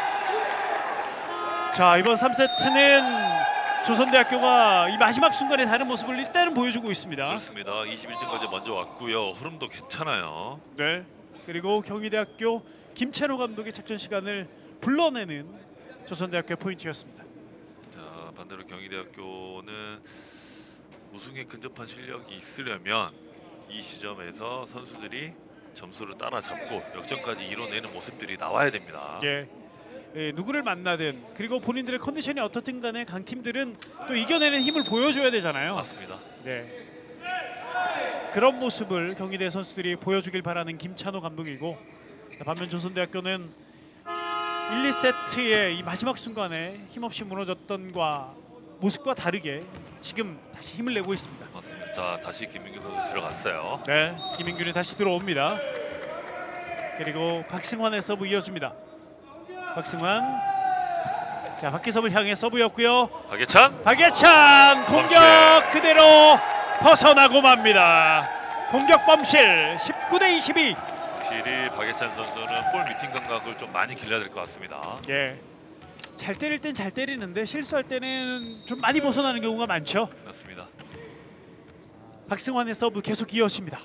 자, 이번 삼 세트는 조선대학교가 이 마지막 순간에 다른 모습을 일단은 보여주고 있습니다. 그렇습니다. 이십일 점까지 먼저 왔고요. 흐름도 괜찮아요. 네. 그리고 경희대학교 김찬호 감독의 작전 시간을 불러내는 조선대학교의 포인트였습니다. 자, 반대로 경희대학교는 우승에 근접한 실력이 있으려면 이 시점에서 선수들이 점수를 따라잡고 역전까지 이뤄내는 모습들이 나와야 됩니다. 예. 예, 누구를 만나든 그리고 본인들의 컨디션이 어떻든 간에 강팀들은 또 이겨내는 힘을 보여줘야 되잖아요. 맞습니다. 네. 그런 모습을 경희대 선수들이 보여주길 바라는 김찬호 감독이고 자, 반면 조선대학교는 일, 이 세트의 이 마지막 순간에 힘없이 무너졌던과 모습과 다르게 지금 다시 힘을 내고 있습니다. 맞습니다. 자, 다시 김민규 선수 들어갔어요. 네, 김민균이 다시 들어옵니다. 그리고 박승환의 서브 이어집니다. 박승환, 자 박기섭을 향해 서브였고요. 박예찬. 박예찬 공격 범실. 그대로 벗어나고 맙니다. 공격 범실 십구 대 이십이. 확실히 박예찬 선수는 볼 미팅 감각을 좀 많이 길러야 될 것 같습니다. 예, 잘 때릴 땐 잘 때리는데 실수할 때는 좀 많이 벗어나는 경우가 많죠. 맞습니다. 박승환의 서브 계속 이어집니다.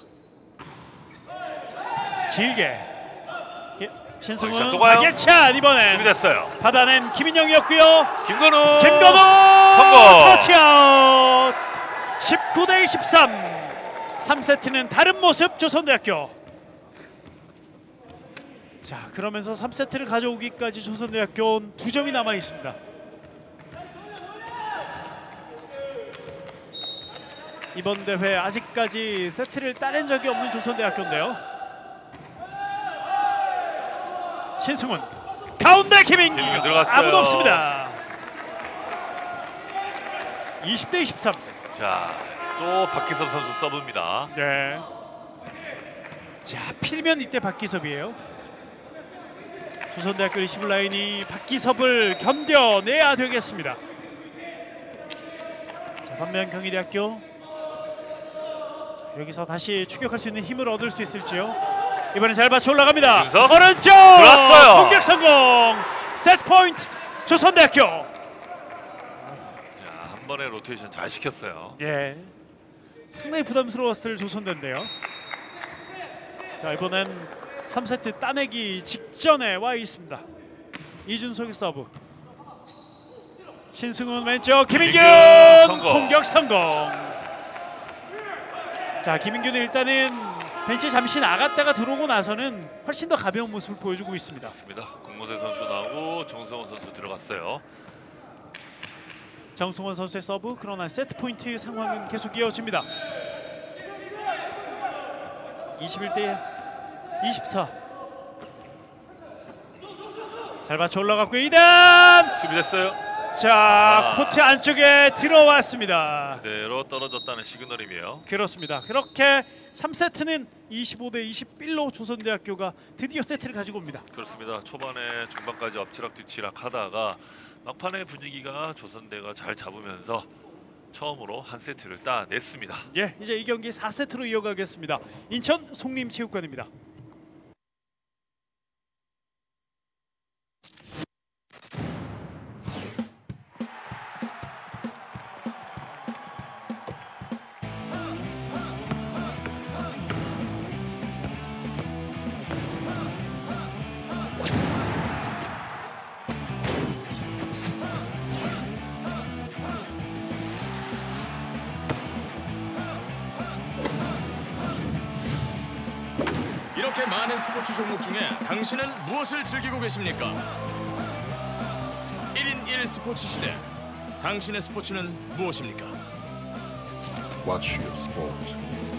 길게 예, 신승훈, 박예찬 또 가요. 박예찬 이번엔 준비됐어요. 받아낸 김인영이었고요. 김건우. 김건우 성공. 터치아웃. 십구 대 이십삼. 삼 세트는 다른 모습 조선대학교. 자, 그러면서 삼 세트를 가져오기까지 조선대학교는 두 점이 남아 있습니다. 이번 대회 아직까지 세트를 따낸 적이 없는 조선대학교인데요. 신승훈 가운데 김인기 김인기 들어갔어요. 아무도 없습니다. 이십 대 이십삼. 자, 또 박기섭 선수 서브입니다. 네. 자, 하필이면 이때 박기섭이에요. 조선대학교 리시브 라인이 박기섭을 견뎌내야 되겠습니다. 자, 반면 경희대학교 여기서 다시 추격할 수 있는 힘을 얻을 수 있을지요. 이번엔 잘 받쳐 올라갑니다. 윤석. 오른쪽 들어왔어요. 공격 성공. 세트 포인트 조선대학교. 자, 한 번에 로테이션 잘 시켰어요. 예, 상당히 부담스러웠을 조선대인데요. 자, 이번엔 삼 세트 따내기 직전에 와 있습니다. 이준석의 서브. 신승훈 왼쪽 김인균 성공. 공격 성공. 자, 김인균은 일단은 벤치 잠시 나갔다가 들어오고 나서는 훨씬 더 가벼운 모습을 보여주고 있습니다. 맞습니다. 국모세 선수 나오고 정성원 선수 들어갔어요. 정승원 선수의 서브. 그러나 세트 포인트 상황은 계속 이어집니다. 이십일 대 이십사. 잘 받쳐 올라갔고 이단. 준비됐어요. 자, 아. 코트 안쪽에 들어왔습니다. 그대로 떨어졌다는 시그널이며 그렇습니다. 그렇게 삼 세트는 이십오 대 이십일로 조선대학교가 드디어 세트를 가지고 옵니다. 그렇습니다. 초반에 중반까지 엎치락뒤치락 하다가 막판의 분위기가 조선대가 잘 잡으면서 처음으로 한 세트를 따냈습니다. 예, 이제 이 경기 사 세트로 이어가겠습니다. 인천 송림체육관입니다. 이렇게 많은 스포츠 종목 중에 당신은 무엇을 즐기고 계십니까? 일 인 일 스포츠 시대. 당신의 스포츠는 무엇입니까? Watch your sport.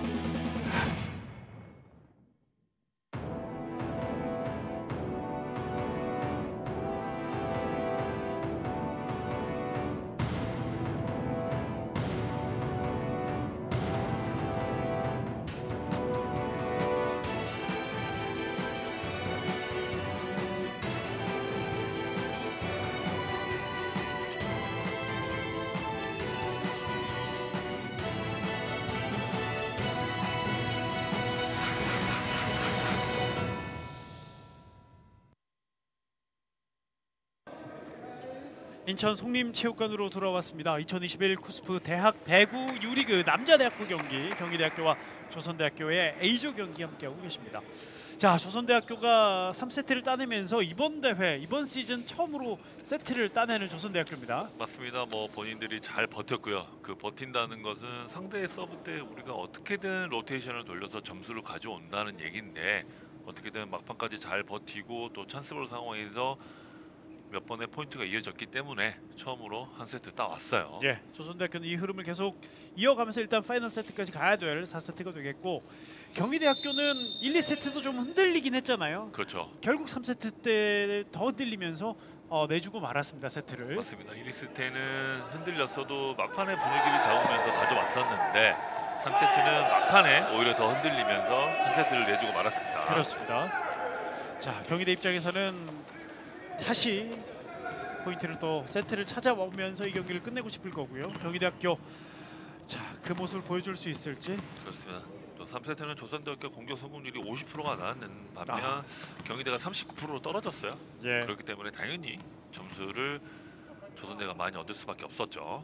인천 송림체육관으로 돌아왔습니다. 이천이십일 쿠스프 대학 배구 유리그 남자대학부 경기, 경희대학교와 조선대학교의 A조 경기 함께하고 계십니다. 자, 조선대학교가 삼 세트를 따내면서 이번 대회, 이번 시즌 처음으로 세트를 따내는 조선대학교입니다. 맞습니다. 뭐 본인들이 잘 버텼고요. 그 버틴다는 것은 상대의 서브 때 우리가 어떻게든 로테이션을 돌려서 점수를 가져온다는 얘기인데 어떻게든 막판까지 잘 버티고 또 찬스볼 상황에서 몇 번의 포인트가 이어졌기 때문에 처음으로 한 세트 따왔어요. 예, 조선대학교는 이 흐름을 계속 이어가면서 일단 파이널 세트까지 가야 될 사 세트가 되겠고 경희대학교는 일, 이 세트도 좀 흔들리긴 했잖아요. 그렇죠. 결국 삼 세트 때 더 흔들리면서 어, 내주고 말았습니다. 세트를. 맞습니다. 일, 이 세트는 흔들렸어도 막판에 분위기를 잡으면서 가져왔었는데 삼 세트는 막판에 오히려 더 흔들리면서 한 세트를 내주고 말았습니다. 그렇습니다. 자, 경희대 입장에서는 다시 포인트를 또 세트를 찾아오면서 이 경기를 끝내고 싶을 거고요. 경희대학교 자, 그 모습을 보여줄 수 있을지. 그렇습니다. 또 삼 세트는 조선대학교 공격 성공률이 오십 퍼센트가 나왔는 반면 아. 경희대가 삼십구 퍼센트로 떨어졌어요. 예. 그렇기 때문에 당연히 점수를 조선대가 많이 얻을 수밖에 없었죠.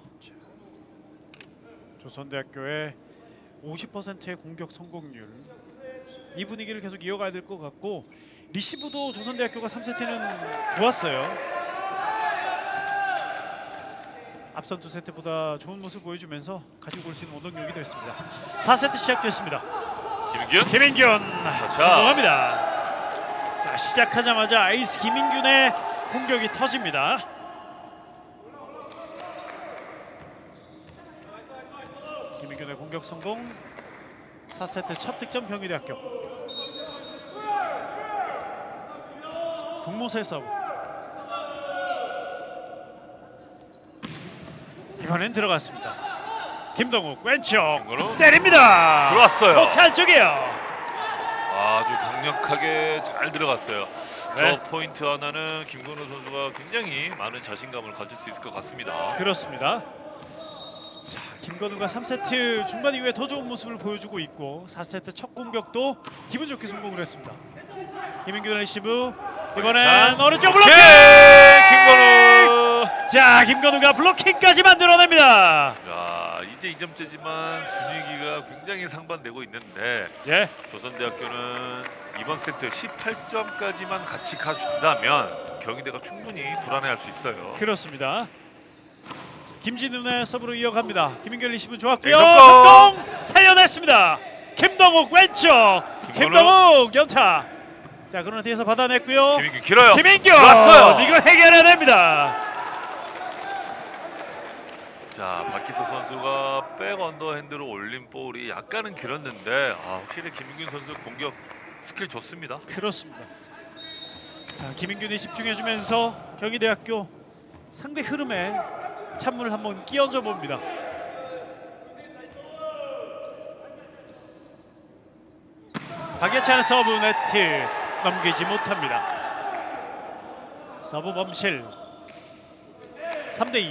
조선대학교의 오십 퍼센트의 공격 성공률. 이 분위기를 계속 이어가야 될 것 같고 리시브도 조선대학교가 삼 세트는 좋았어요. 앞선 두 세트보다 좋은 모습 보여주면서 가지고 올 수 있는 원동력이 됐습니다. 사 세트 시작됐습니다. 김인균. 김인균 성공합니다. 자, 시작하자마자 아이스 김인균의 공격이 터집니다. 김인균의 공격 성공. 사 세트 첫 득점 경희대학교. 국모세 서브. 이번엔 들어갔습니다. 김동욱 왼쪽 김건우. 때립니다. 들어왔어요. 코트 안쪽이에요. 아주 강력하게 잘 들어갔어요. 네. 저 포인트 하나는 김건우 선수가 굉장히 많은 자신감을 가질 수 있을 것 같습니다. 그렇습니다. 자, 김건우가 삼 세트 중반 이후에 더 좋은 모습을 보여주고 있고 사 세트 첫 공격도 기분 좋게 성공을 했습니다. 김인균 리시브 이번엔 오른쪽 블로킹! 김건우. 자, 김건우가 블로킹까지 만들어냅니다. 자, 이제 이 점째지만 분위기가 굉장히 상반되고 있는데 예, 조선대학교는 이번 세트 십팔 점까지만 같이 가준다면 경희대가 충분히 불안해할 수 있어요. 그렇습니다. 김진훈의 서브로 이어갑니다. 김인균 리시브 좋았고요. 성공! 성공! 살려냈습니다. 김동욱 왼쪽. 김건우. 김동욱 연타. 자, 그러나 뒤에서 받아냈고요. 김인균 길어요. 김인균 좋았어요. 이걸 해결해냅니다. 자, 박희석 선수가 백 언더핸드로 올린 볼이 약간은 길었는데 아, 확실히 김인균 선수 공격 스킬 좋습니다. 그렇습니다. 자, 김인균이 집중해주면서 경희대학교 상대 흐름에 찬물을 한번 끼얹어 봅니다. 박예찬의 서브 네트 넘기지 못합니다. 서브 범실. 삼 대 이.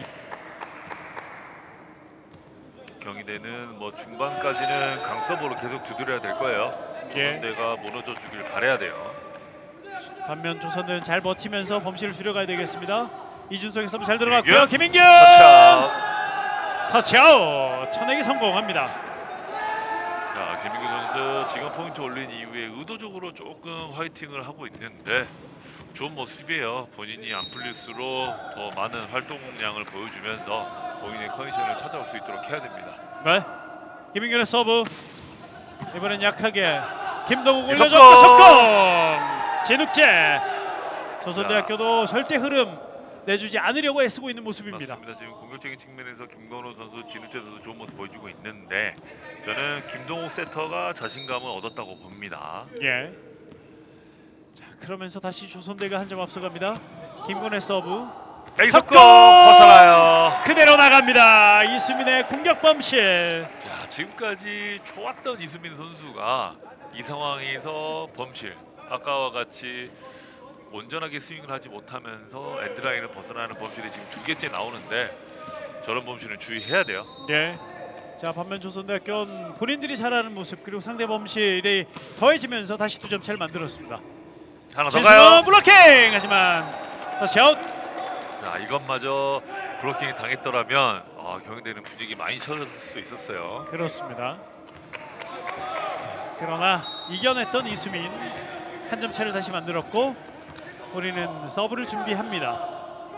경희대는 뭐 중반까지는 강서브로 계속 두드려야 될 거예요. 예. 조선대가 무너져 주길 바라야 돼요. 반면 조선은 잘 버티면서 범실을 줄여가야 되겠습니다. 이준석의 서브 잘 들어갔고요. 김인균 터치아웃. 터치아웃. 쳐내기 성공합니다. 자, 김인균 선수 지금 포인트 올린 이후에 의도적으로 조금 화이팅을 하고 있는데 좋은 모습이에요. 본인이 안 풀릴수록 더 많은 활동량을 보여주면서 본인의 컨디션을 찾아올 수 있도록 해야 됩니다. 네. 김인균의 서브. 이번엔 약하게 김동욱 이석공! 올려줬고 성공. 진욱재. 조선대학교도 절대 흐름 내주지 않으려고 애쓰고 있는 모습입니다. 맞습니다. 지금 공격적인 측면에서 김건우 선수, 진우재 선수 좋은 모습 보여주고 있는데 저는 김동욱 세터가 자신감을 얻었다고 봅니다. 예. 자, 그러면서 다시 조선대가 한 점 앞서갑니다. 김건우의 서브. 에이석공 석공! 벗어나요. 그대로 나갑니다. 이수민의 공격 범실. 자, 지금까지 좋았던 이수민 선수가 이 상황에서 범실, 아까와 같이 온전하게 스윙을 하지 못하면서 엔드라인을 벗어나는 범실이 지금 두 개째 나오는데 저런 범실은 주의해야 돼요. 예. 자, 반면 조선대학교는 본인들이 잘하는 모습 그리고 상대 범실이 더해지면서 다시 두 점 차를 만들었습니다. 하나 더 가요. 블로킹! 하지만 터치아웃. 자, 이것마저 블로킹이 당했더라면 아, 경희대는 분위기 많이 쳐졌을 수도 있었어요. 그렇습니다. 자, 그러나 이겨냈던 이수민 한 점 차를 다시 만들었고 우리는 서브를 준비합니다.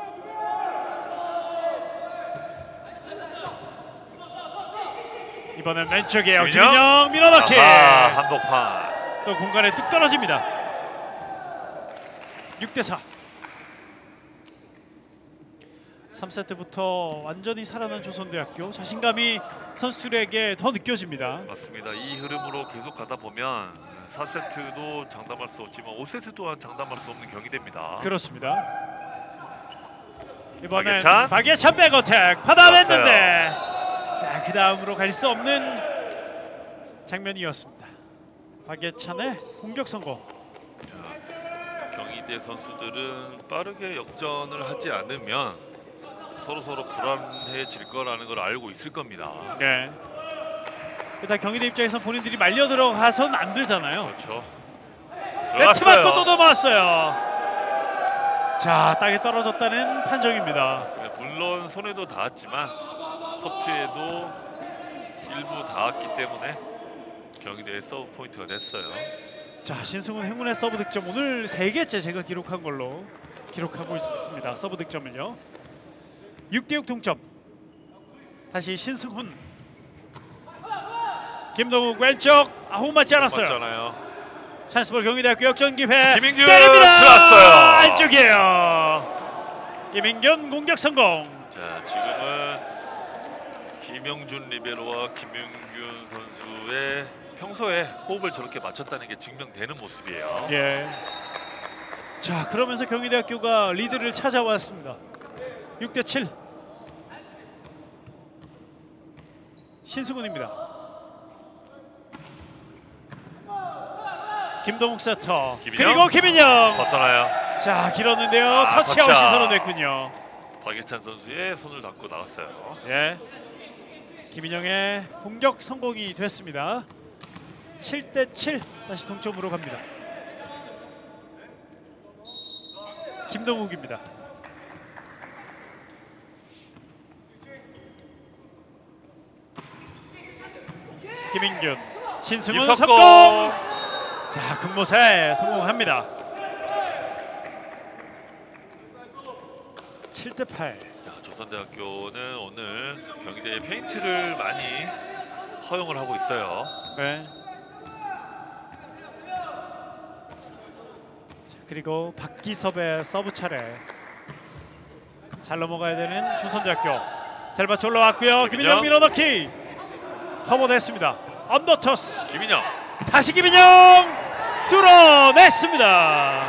이번엔 왼쪽이에요. 김인영? 김인영 밀어넣기. 아하, 한복판. 또 공간에 뚝 떨어집니다. 육 대 사. 삼 세트부터 완전히 살아난 조선대학교 자신감이 선수들에게 더 느껴집니다. 맞습니다. 이 흐름으로 계속 가다 보면 사 세트도 장담할 수 없지만 오 세트 또한 장담할 수 없는 경기 됩니다. 그렇습니다. 이번엔 박예찬, 박예찬 백어택 받아냈는데 자, 그 다음으로 갈 수 없는 장면이었습니다. 박예찬의 공격 성공. 자, 경희대 선수들은 빠르게 역전을 하지 않으면 서로 서로 불안해질 거라는 걸 알고 있을 겁니다. 네. 일단 경희대 입장에서 본인들이 말려 들어가선 안 되잖아요. 그렇죠. 네트 맞고 또 들어갔어요. 넘어왔어요. 자, 땅에 떨어졌다는 판정입니다. 맞습니다. 물론 손에도 닿았지만 커트에도 일부 닿았기 때문에 경희대의 서브 포인트가 됐어요. 자, 신승훈 행운의 서브 득점 오늘 세 개째 제가 기록한 걸로 기록하고 있습니다. 서브 득점을요. 육 대 육 동점. 다시 신승훈. 김동욱 왼쪽 아홉 맞지 않았어요. 맞잖아요. 찬스볼 경희대학교 역전 기회. 김인균 때립니다. 들어왔어요. 안쪽이에요. 김인균 공격 성공. 자, 지금은 김영준 리베로와 김윤균 선수의 평소에 호흡을 저렇게 맞췄다는 게 증명되는 모습이에요. 예. 자, 그러면서 경희대학교가 리드를 찾아왔습니다. 육 대 칠. 신승훈입니다. 김동욱 세터. 김인영. 그리고 김인영. 벗어나요. 자, 길었는데요. 아, 터치아웃이 터치아웃. 선언됐군요. 박예찬 선수의 손을 잡고 나갔어요. 예. 김인영의 공격 성공이 됐습니다. 칠 대 칠. 다시 동점으로 갑니다. 김동욱입니다. 김인균. 신승훈 유석공. 성공. 자, 금모세 성공합니다. 칠 대 팔. 자, 조선대학교는 오늘 경희대의 페인트를 많이 허용을 하고 있어요. 네. 자, 그리고 박기섭의 서브 차례. 잘 넘어가야 되는 조선대학교. 잘 맞춰 올라왔고요. 김인영 김인영. 밀어넣기. 커버됐습니다. 언더토스. 김인영. 다시 김인영 뚫어냈습니다.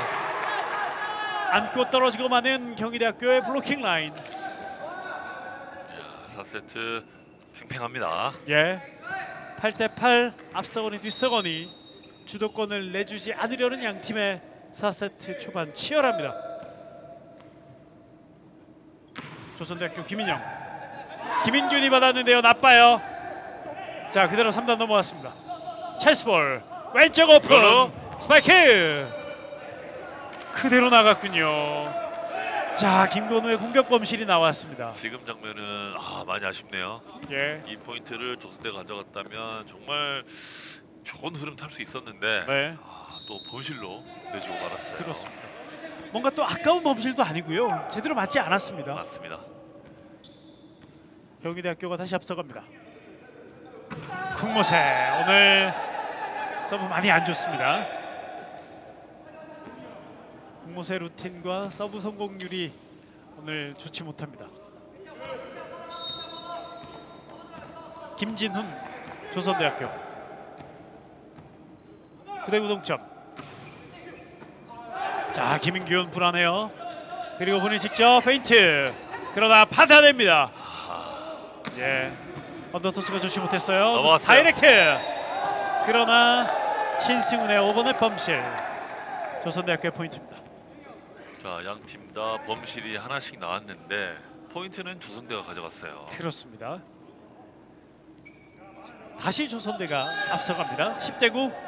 안고 떨어지고 마는 경희대학교의 블로킹 라인. 야, 사 세트 팽팽합니다. 예. 팔 대 팔 앞서거니 뒤서거니 주도권을 내주지 않으려는 양 팀의 사 세트 초반 치열합니다. 조선대학교 김인영. 김인균이 받았는데요. 나빠요. 자, 그대로 삼 단 넘어왔습니다. 찰스볼 왼쪽 오픈 그걸로. 스파이크 그대로 나갔군요. 자, 김건우의 공격 범실이 나왔습니다. 지금 장면은 아, 많이 아쉽네요. 예. 이 포인트를 조선대가 가져갔다면 정말 좋은 흐름 탈 수 있었는데 네. 아, 또 범실로 내주고 말았어요. 그렇습니다. 뭔가 또 아까운 범실도 아니고요. 제대로 맞지 않았습니다. 맞습니다. 경희대학교가 다시 앞서갑니다. 쿵모세 오늘 서브 많이 안 좋습니다. 쿵모세 루틴과 서브 성공률이 오늘 좋지 못합니다. 김진훈 조선대학교 구 대 구 동점. 자, 김인균 불안해요. 그리고 본인 직접 페인트. 그러나 받아냅니다. 예, 언더토스가 좋지 못했어요. 넘어왔어요. 다이렉트. 그러나 신승훈의 오버넷 범실. 조선대학교의 포인트입니다. 자, 양 팀 다 범실이 하나씩 나왔는데 포인트는 조선대가 가져갔어요. 그렇습니다. 다시 조선대가 앞서갑니다. 십 대 구.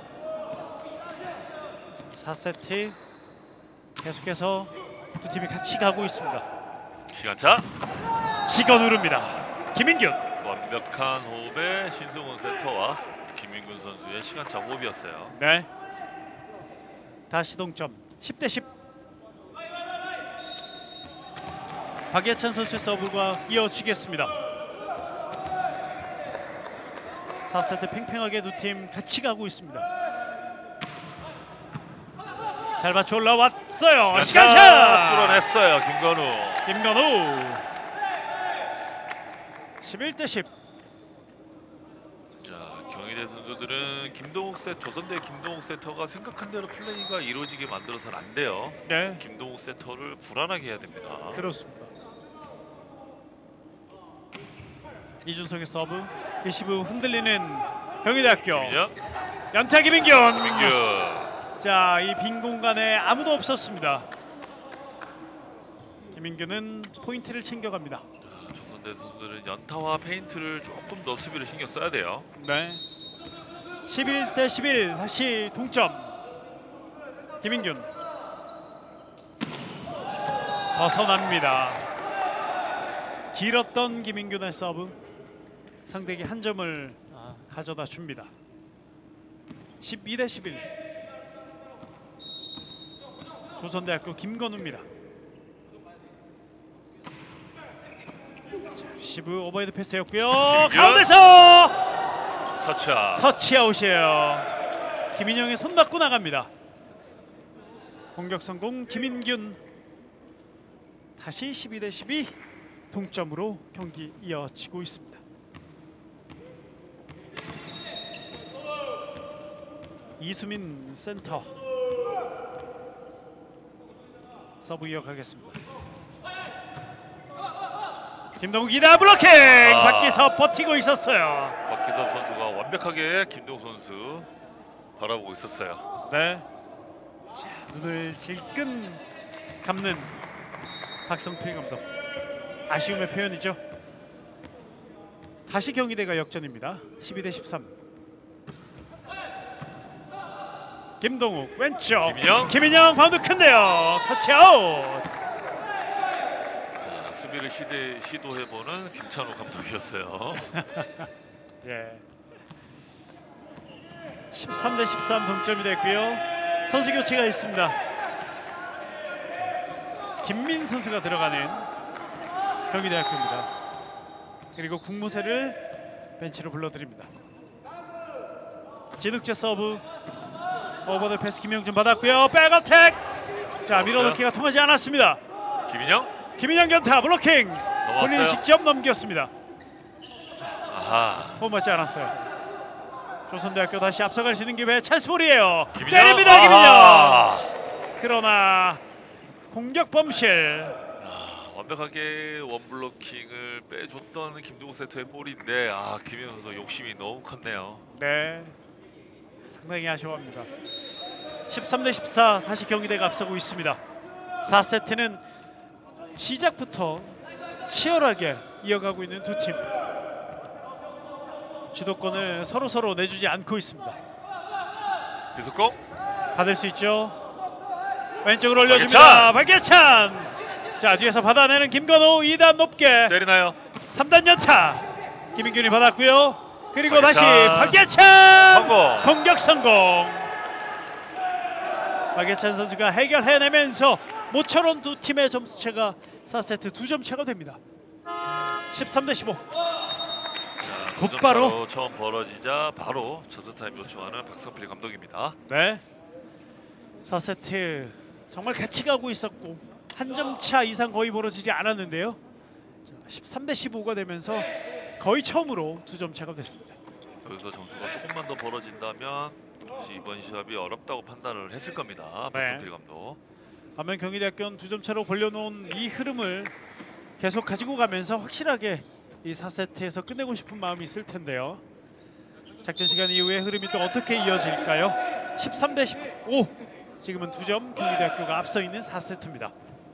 사 세트 계속해서 두 팀이 같이 가고 있습니다. 시간차. 찍어 누릅니다. 김인균. 완벽한 호흡의 신승훈 세터와 김민균 선수의 시간차 호흡이었어요. 네. 다시 동점. 십 대 십. 박예찬 선수의 서브가 이어지겠습니다. 사 세트 팽팽하게 두 팀 같이 가고 있습니다. 잘 맞춰 올라왔어요. 시간차. 뚫어냈어요, 김건우. 김건우 십일 대 십. 자, 경희대 선수들은 김동욱 세 조선대 김동욱 세터가 생각한 대로 플레이가 이루어지게 만들어서는 안 돼요. 네, 김동욱 세터를 불안하게 해야 됩니다. 그렇습니다. 이준석의 서브, 리시브 흔들리는 경희대학교. 김민영, 연타 김민균. 김민균. 자, 이 빈 공간에 아무도 없었습니다. 김민균은 포인트를 챙겨갑니다. 자, 조선대 선수들은 연타와 페인트를 조금 더 수비를 신경 써야 돼요. 네. 십일 대 십일, 다시 동점. 김민균 벗어납니다. 길었던 김민균의 서브, 상대에게 한 점을 가져다 줍니다. 십이 대 십일. 조선대학교 김건우입니다. 시브 오버헤드 패스였고요. 김민균. 가운데서 터치아웃. 터치아웃이에요. 김인영의 손 맞고 나갑니다. 공격 성공 김인균. 다시 십이 대 십이 동점으로 경기 이어지고 있습니다. 이수민 센터 서브 이어가겠습니다. 김동욱이다. 블로킹! 아. 밖에서 버티고 있었어요. 박기섭 선수가 완벽하게 김동욱 선수 바라보고 있었어요. 네. 자, 눈을 질끈 감는 박성필 감독. 아쉬움의 표현이죠. 다시 경희대가 역전입니다. 십이 대 십삼. 김동욱 왼쪽. 김인영. 김인영 바운드 큰데요. 터치아웃. 자, 수비를 시대, 시도해보는 김찬호 감독이었어요. 예. 십삼 대 십삼 동점이 됐고요. 선수 교체가 있습니다. 김민 선수가 들어가는 경희대학교입니다. 그리고 국무세를 벤치로 불러드립니다. 진욱재 서브, 오버더 패스 김영준 받았고요. 백어택. 자, 밀어넣기가 통하지 않았습니다. 김인영. 김인영 견타 블로킹. 넘어왔어요. 본인이 직접 넘겼습니다. 아하. 홈 맞지 않았어요. 조선대학교 다시 앞서갈 수 있는 기회. 찬스볼이에요. 김인영. 때립니다. 아하. 김인영. 그러나 공격 범실. 아, 완벽하게 원블로킹을 빼줬던 김동욱 세터의 볼인데 아, 김인영 선수 욕심이 너무 컸네요. 네, 상당히 아쉬워합니다. 십삼 대 십사 다시 경희대가 앞서고 있습니다. 사 세트는 시작부터 치열하게 이어가고 있는 두 팀. 주도권을 서로 서로 내주지 않고 있습니다. 비속공. 받을 수 있죠. 왼쪽으로 올려줍니다. 박예찬. 자, 뒤에서 받아내는 김건우. 이 단 높게 때리나요? 삼 단 연타. 김인균이 받았고요. 그리고 박예찬. 다시 박예찬. 성공. 공격 성공. 박예찬 선수가 해결해내면서 모처럼 두 팀의 점수차가 사 세트 두 점 차가 됩니다. 십삼 대 십오. 자, 곧바로 처음 벌어지자 바로 저스 타임 요청하는 박성필 감독입니다. 네. 사 세트 정말 같이 가고 있었고 한 점 차 이상 거의 벌어지지 않았는데요. 십삼 대 십오가 되면서 거의 처음으로 두 점 차가 됐습니다. 여기서 점수가 조금만 더 벌어진다면 역시 이번 시합이 어렵다고 판단을 했을 겁니다. 네. 박성필 감독. 반면 경희대학교는 두 점 차로 벌려놓은 이 흐름을 계속 가지고 가면서 확실하게 이 사 세트에서 끝내고 싶은 마음이 있을 텐데요. 작전 시간 이후에 흐름이 또 어떻게 이어질까요? 십삼 대 십오. 지금은 두 점 경희대학교가 앞서 있는 사 세트입니다.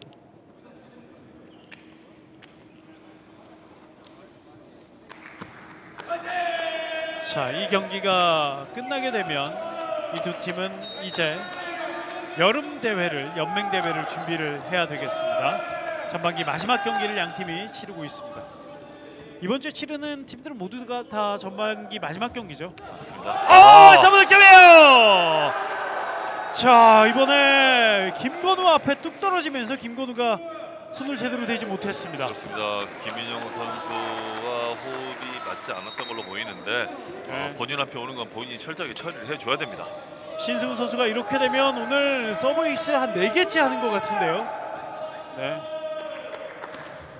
자, 이 경기가 끝나게 되면 이 두 팀은 이제 여름 대회를, 연맹 대회를 준비를 해야 되겠습니다. 전반기 마지막 경기를 양 팀이 치르고 있습니다. 이번 주에 치르는 팀들은 모두가 다 전반기 마지막 경기죠. 맞습니다. 어, 삼 득점이에요. 자, 이번에 김건우 앞에 뚝 떨어지면서 김건우가 손을 제대로 대지 못했습니다. 그렇습니다. 김인영 선수와 호흡이 맞지 않았던 걸로 보이는데 네. 어, 본인 앞에 오는 건 본인이 철저하게 처리를 해줘야 됩니다. 신승우 선수가 이렇게 되면 오늘 서브에이스 한 네 개째 하는 것 같은데요. 네.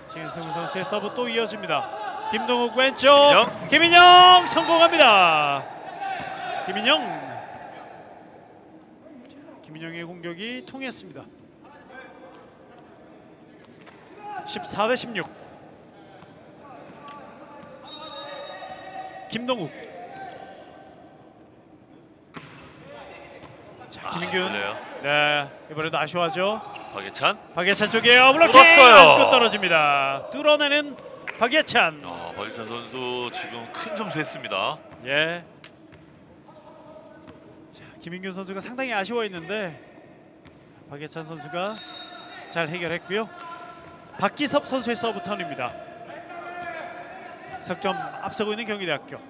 신승우 선수의 서브 또 이어집니다. 김동욱 왼쪽 김인영. 김인영 성공합니다. 김인영 김인영의 공격이 통했습니다. 십사 대 십육. 김동욱. 자, 김인균. 아, 그래요. 네, 이번에도 아쉬워하죠. 박예찬. 박예찬 쪽이에요. 블로킹 뚫었어요. 안고 떨어집니다. 뚫어내는 박예찬. 아, 박예찬 선수 지금 큰 점수 했습니다. 예. 자, 김인균 선수가 상당히 아쉬워했는데 박예찬 선수가 잘 해결했고요. 박기섭 선수의 서브 턴입니다. 석점 앞서고 있는 경기대학교.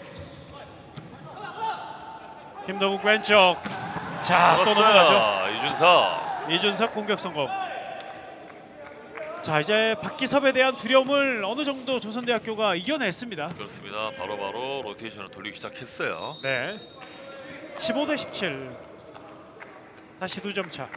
김동욱 왼쪽. 자, 또 넘어가죠. 이준석. 이준석 공격 성공. 자, 이제 박기섭에 대한 두려움을 어느 정도 조선대학교가 이겨냈습니다. 그렇습니다. 바로바로 바로 로테이션을 돌리기 시작했어요. 네. 십오 대 십칠. 다시 두 점 차.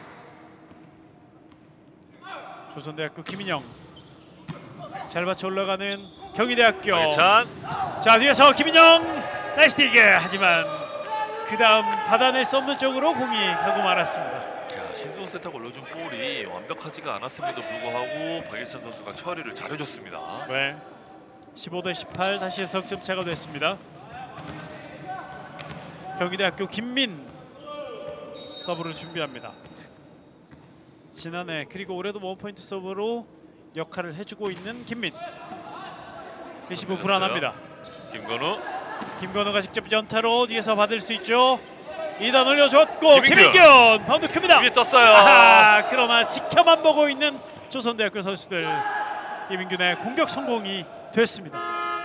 조선대학교 김인영. 잘 받쳐 올라가는 경희대학교. 박예찬. 자, 뒤에서 김인영 나이스 디그. 하지만 그 다음 받아낼 수 없는 쪽으로 공이 가고 말았습니다. 자, 신승훈 세터가 올려준 볼이 완벽하지가 않았음에도 불구하고 박예찬 선수가 처리를 잘해줬습니다. 네. 십오 대 십팔. 다시 석점 차가 됐습니다. 경희대학교 김민 서브를 준비합니다. 지난해 그리고 올해도 원포인트 서브로 역할을 해주고 있는 김민. 리시브 불안합니다. 김건우. 김건우가 직접 연타로 뒤에서 받을 수 있죠. 이 단 올려줬고 김민균. 김민균 바운드 큽니다. 위에 떴어요. 아하, 그러나 지켜만 보고 있는 조선대학교 선수들. 김민균의 공격 성공이 됐습니다.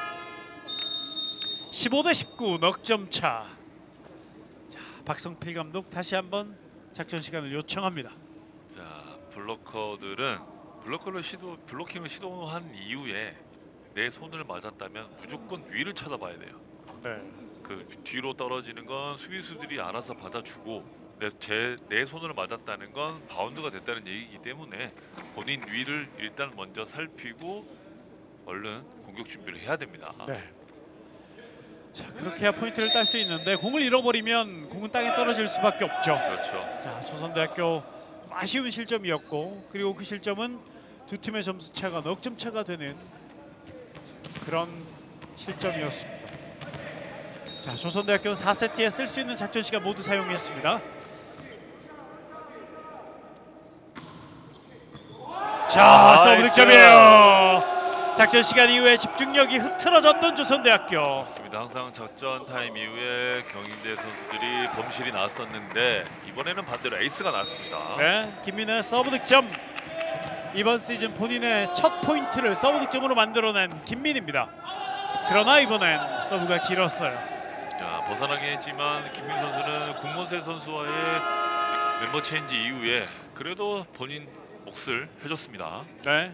십오 대 십구 넉 점 차. 자, 박성필 감독 다시 한번 작전 시간을 요청합니다. 자, 블로커들은 블로커를 시도 블로킹을 시도한 이후에 내 손을 맞았다면 무조건 위를 쳐다봐야 돼요. 네. 그 뒤로 떨어지는 건 수비수들이 알아서 받아주고 내, 제, 내 손을 맞았다는 건 바운드가 됐다는 얘기이기 때문에 본인 위를 일단 먼저 살피고 얼른 공격 준비를 해야 됩니다. 네. 자, 그렇게 해야 포인트를 딸 수 있는데 공을 잃어버리면 공은 땅에 떨어질 수밖에 없죠. 그렇죠. 자, 조선대학교 아쉬운 실점이었고 그리고 그 실점은 두 팀의 점수 차가 넉 점 차가 되는 그런 실점이었습니다. 자, 조선대학교는 사 세트에 쓸 수 있는 작전 시간 모두 사용했습니다. 자, 아, 서브 나이스. 득점이에요. 작전 시간 이후에 집중력이 흐트러졌던 조선대학교. 맞습니다. 항상 작전 타임 이후에 경희대 선수들이 범실이 나왔었는데 이번에는 반대로 에이스가 나왔습니다. 네, 김민의 서브 득점. 이번 시즌 본인의 첫 포인트를 서브 득점으로 만들어낸 김민입니다. 그러나 이번엔 서브가 길었어요. 자, 벗어나긴 했지만 김민 선수는 국문세 선수와의 멤버 체인지 이후에 그래도 본인 몫을 해줬습니다. 네,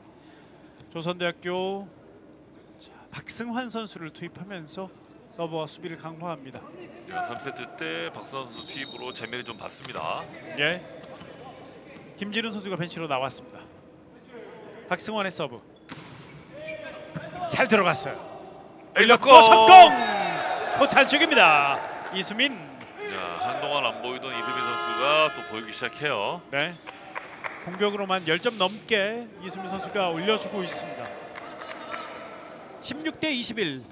조선대학교 자, 박승환 선수를 투입하면서 서브와 수비를 강화합니다. 자, 삼 세트 때 박선수 선수 투입으로 재미를 좀 봤습니다. 예, 김진훈 선수가 벤치로 나왔습니다. 박승환의 서브 잘 들어갔어요. 올렸고 성공! 코트 안쪽입니다. 이수민. 자, 한동안 안 보이던 이수민 선수가 또 보이기 시작해요. 네, 공격으로만 십 점 넘게 이수민 선수가 올려주고 있습니다. 십육 대 이십일.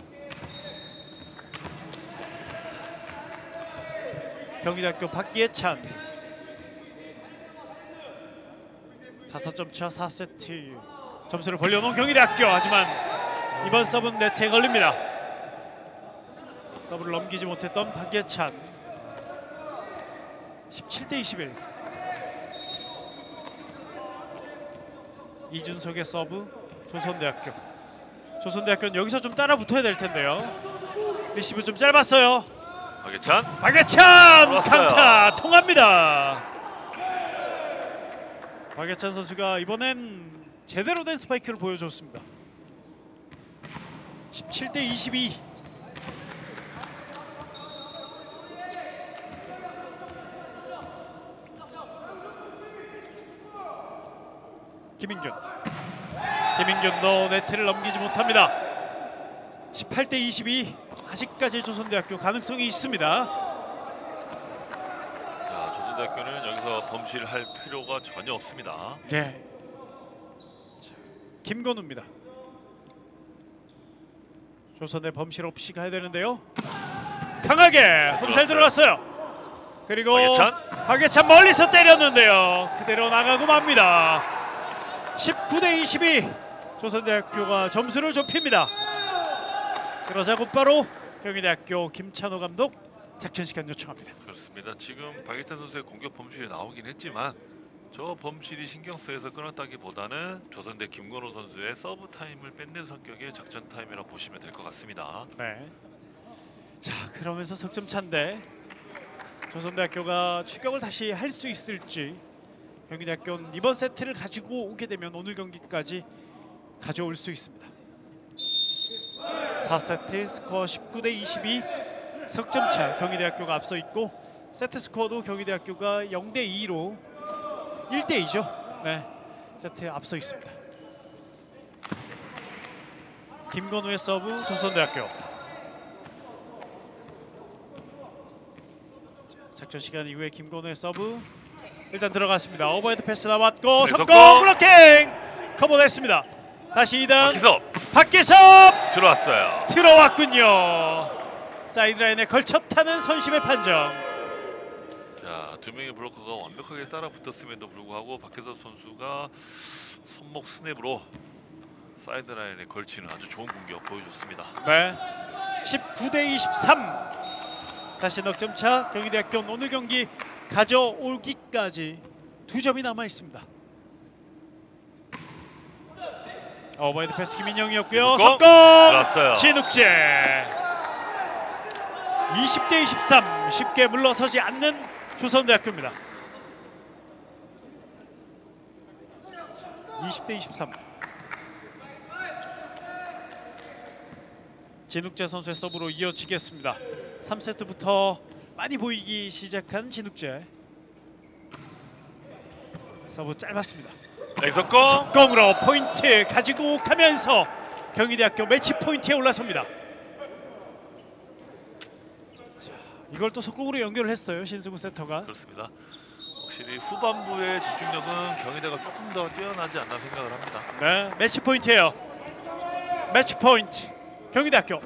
경희대학교 박예찬 다섯 점 차 사 세트 점수를 벌려놓은 경희대학교. 하지만 이번 서브는 네트에 걸립니다. 서브를 넘기지 못했던 박예찬. 십칠 대 이십일. 이준석의 서브 조선대학교. 조선대학교는 여기서 좀 따라 붙어야 될 텐데요. 리시브 좀 짧았어요. 박예찬. 박예찬 들어왔어요. 강타 통합니다. 박예찬 선수가 이번엔 제대로 된 스파이크를 보여줬습니다. 십칠 대 이십이. 김인균 김인균도 네트를 넘기지 못합니다. 십팔 대 이십이 아직까지 조선대학교 가능성이 있습니다. 자, 조선대학교는 여기서 범실할 필요가 전혀 없습니다. 네. 김건우입니다. 조선대 범실 없이 가야 되는데요. 강하게 손 잘 들어갔어요. 그리고 박예찬. 박예찬 멀리서 때렸는데요. 그대로 나가고 맙니다. 십구 대 이십이 조선대학교가 점수를 좁힙니다. 그러자 곧바로 경희대학교 김찬호 감독 작전 시간 요청합니다. 그렇습니다. 지금 박예찬 선수의 공격 범실이 나오긴 했지만 저 범실이 신경 쓰여서 끊었다기보다는 조선대 김건호 선수의 서브 타임을 뺏는 성격의 작전 타임이라고 보시면 될 것 같습니다. 네. 자, 그러면서 석점 차인데 조선대학교가 추격을 다시 할 수 있을지. 경희대학교는 이번 세트를 가지고 오게 되면 오늘 경기까지 가져올 수 있습니다. 사 세트 스코어 십구 대 이십이 석점 차 경희대학교가 앞서 있고 세트 스코어도 경희대학교가 영 대 이로 일 대 이죠. 네, 세트에 앞서 있습니다. 김건우의 서브 조선대학교. 작전 시간 이후에 김건우의 서브 일단 들어갔습니다. 오버헤드 패스 나왔고 네, 성공 성공! 블로킹 커버됐습니다. 다시 이 단 박희섭 박기섭 들어왔어요. 들어왔군요. 사이드라인에 걸쳤다는 선심의 판정. 자, 두 명의 블로커가 완벽하게 따라 붙었음에도 불구하고 박혜섭 선수가 손목 스냅으로 사이드라인에 걸치는 아주 좋은 공격 보여줬습니다. 네, 십구 대 이십삼. 다시 넉점차. 경희대학교 오늘 경기 가져오기까지 두 점이 남아 있습니다. 오버헤드 패스 김인영이었고요. 성공! 성공! 들어왔어요. 진욱재. 이십 대 이십삼. 쉽게 물러서지 않는 조선대학교입니다. 이십 대 이십삼. 진욱재 선수의 서브로 이어지겠습니다. 삼 세트부터 많이 보이기 시작한 진욱재. 서브 짧았습니다. 엑석공 공으로 포인트 가지고 가면서 경희대학교 매치 포인트에 올라섭니다. 자, 이걸 또 속공으로 연결을 했어요. 신승우 세터가. 그렇습니다. 확실히 후반부의 집중력은 경희대가 조금 더 뛰어나지 않나 생각을 합니다. 네, 매치 포인트예요. 매치 포인트 경희대학교.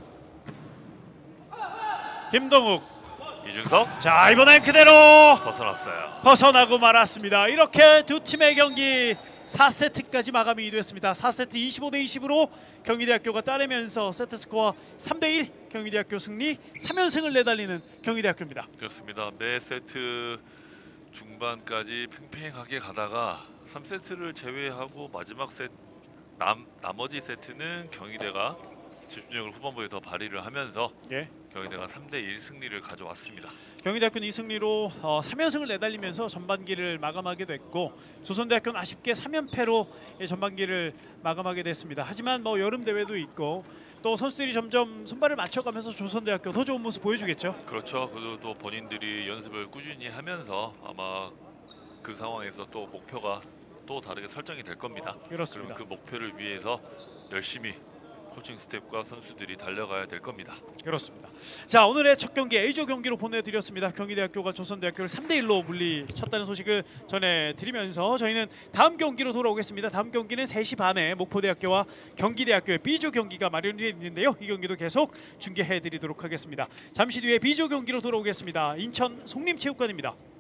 김동욱. 이준석 자, 이번엔 그대로 벗어났어요. 벗어나고 말았습니다. 이렇게 두 팀의 경기 사 세트까지 마감이 됐습니다. 사 세트 이십오 대 이십으로 경희대학교가 따내면서 세트 스코어 삼 대 일 경희대학교 승리, 삼 연승을 내달리는 경희대학교입니다. 그렇습니다. 매 세트 중반까지 팽팽하게 가다가 삼 세트를 제외하고 마지막 세트 남, 나머지 세트는 경희대가 집중력을 후반부에 더 발휘를 하면서 예. 경희대가 삼 대 일 승리를 가져왔습니다. 경희대학교는 이 승리로 어, 삼 연승을 내달리면서 전반기를 마감하게 됐고 조선대학교는 아쉽게 삼 연패로 전반기를 마감하게 됐습니다. 하지만 뭐 여름 대회도 있고 또 선수들이 점점 손발을 맞춰가면서 조선대학교 더 좋은 모습 보여주겠죠. 그렇죠. 그리고 또 본인들이 연습을 꾸준히 하면서 아마 그 상황에서 또 목표가 또 다르게 설정이 될 겁니다. 그렇습니다. 그럼 그 목표를 위해서 열심히 코칭 스태프과 선수들이 달려가야 될 겁니다. 그렇습니다. 자, 오늘의 첫 경기 A조 경기로 보내드렸습니다. 경희대학교가 조선대학교를 삼 대 일로 물리쳤다는 소식을 전해드리면서 저희는 다음 경기로 돌아오겠습니다. 다음 경기는 세 시 반에 목포대학교와 경기대학교의 B조 경기가 마련되어 있는데요. 이 경기도 계속 중계해드리도록 하겠습니다. 잠시 뒤에 B조 경기로 돌아오겠습니다. 인천 송림체육관입니다.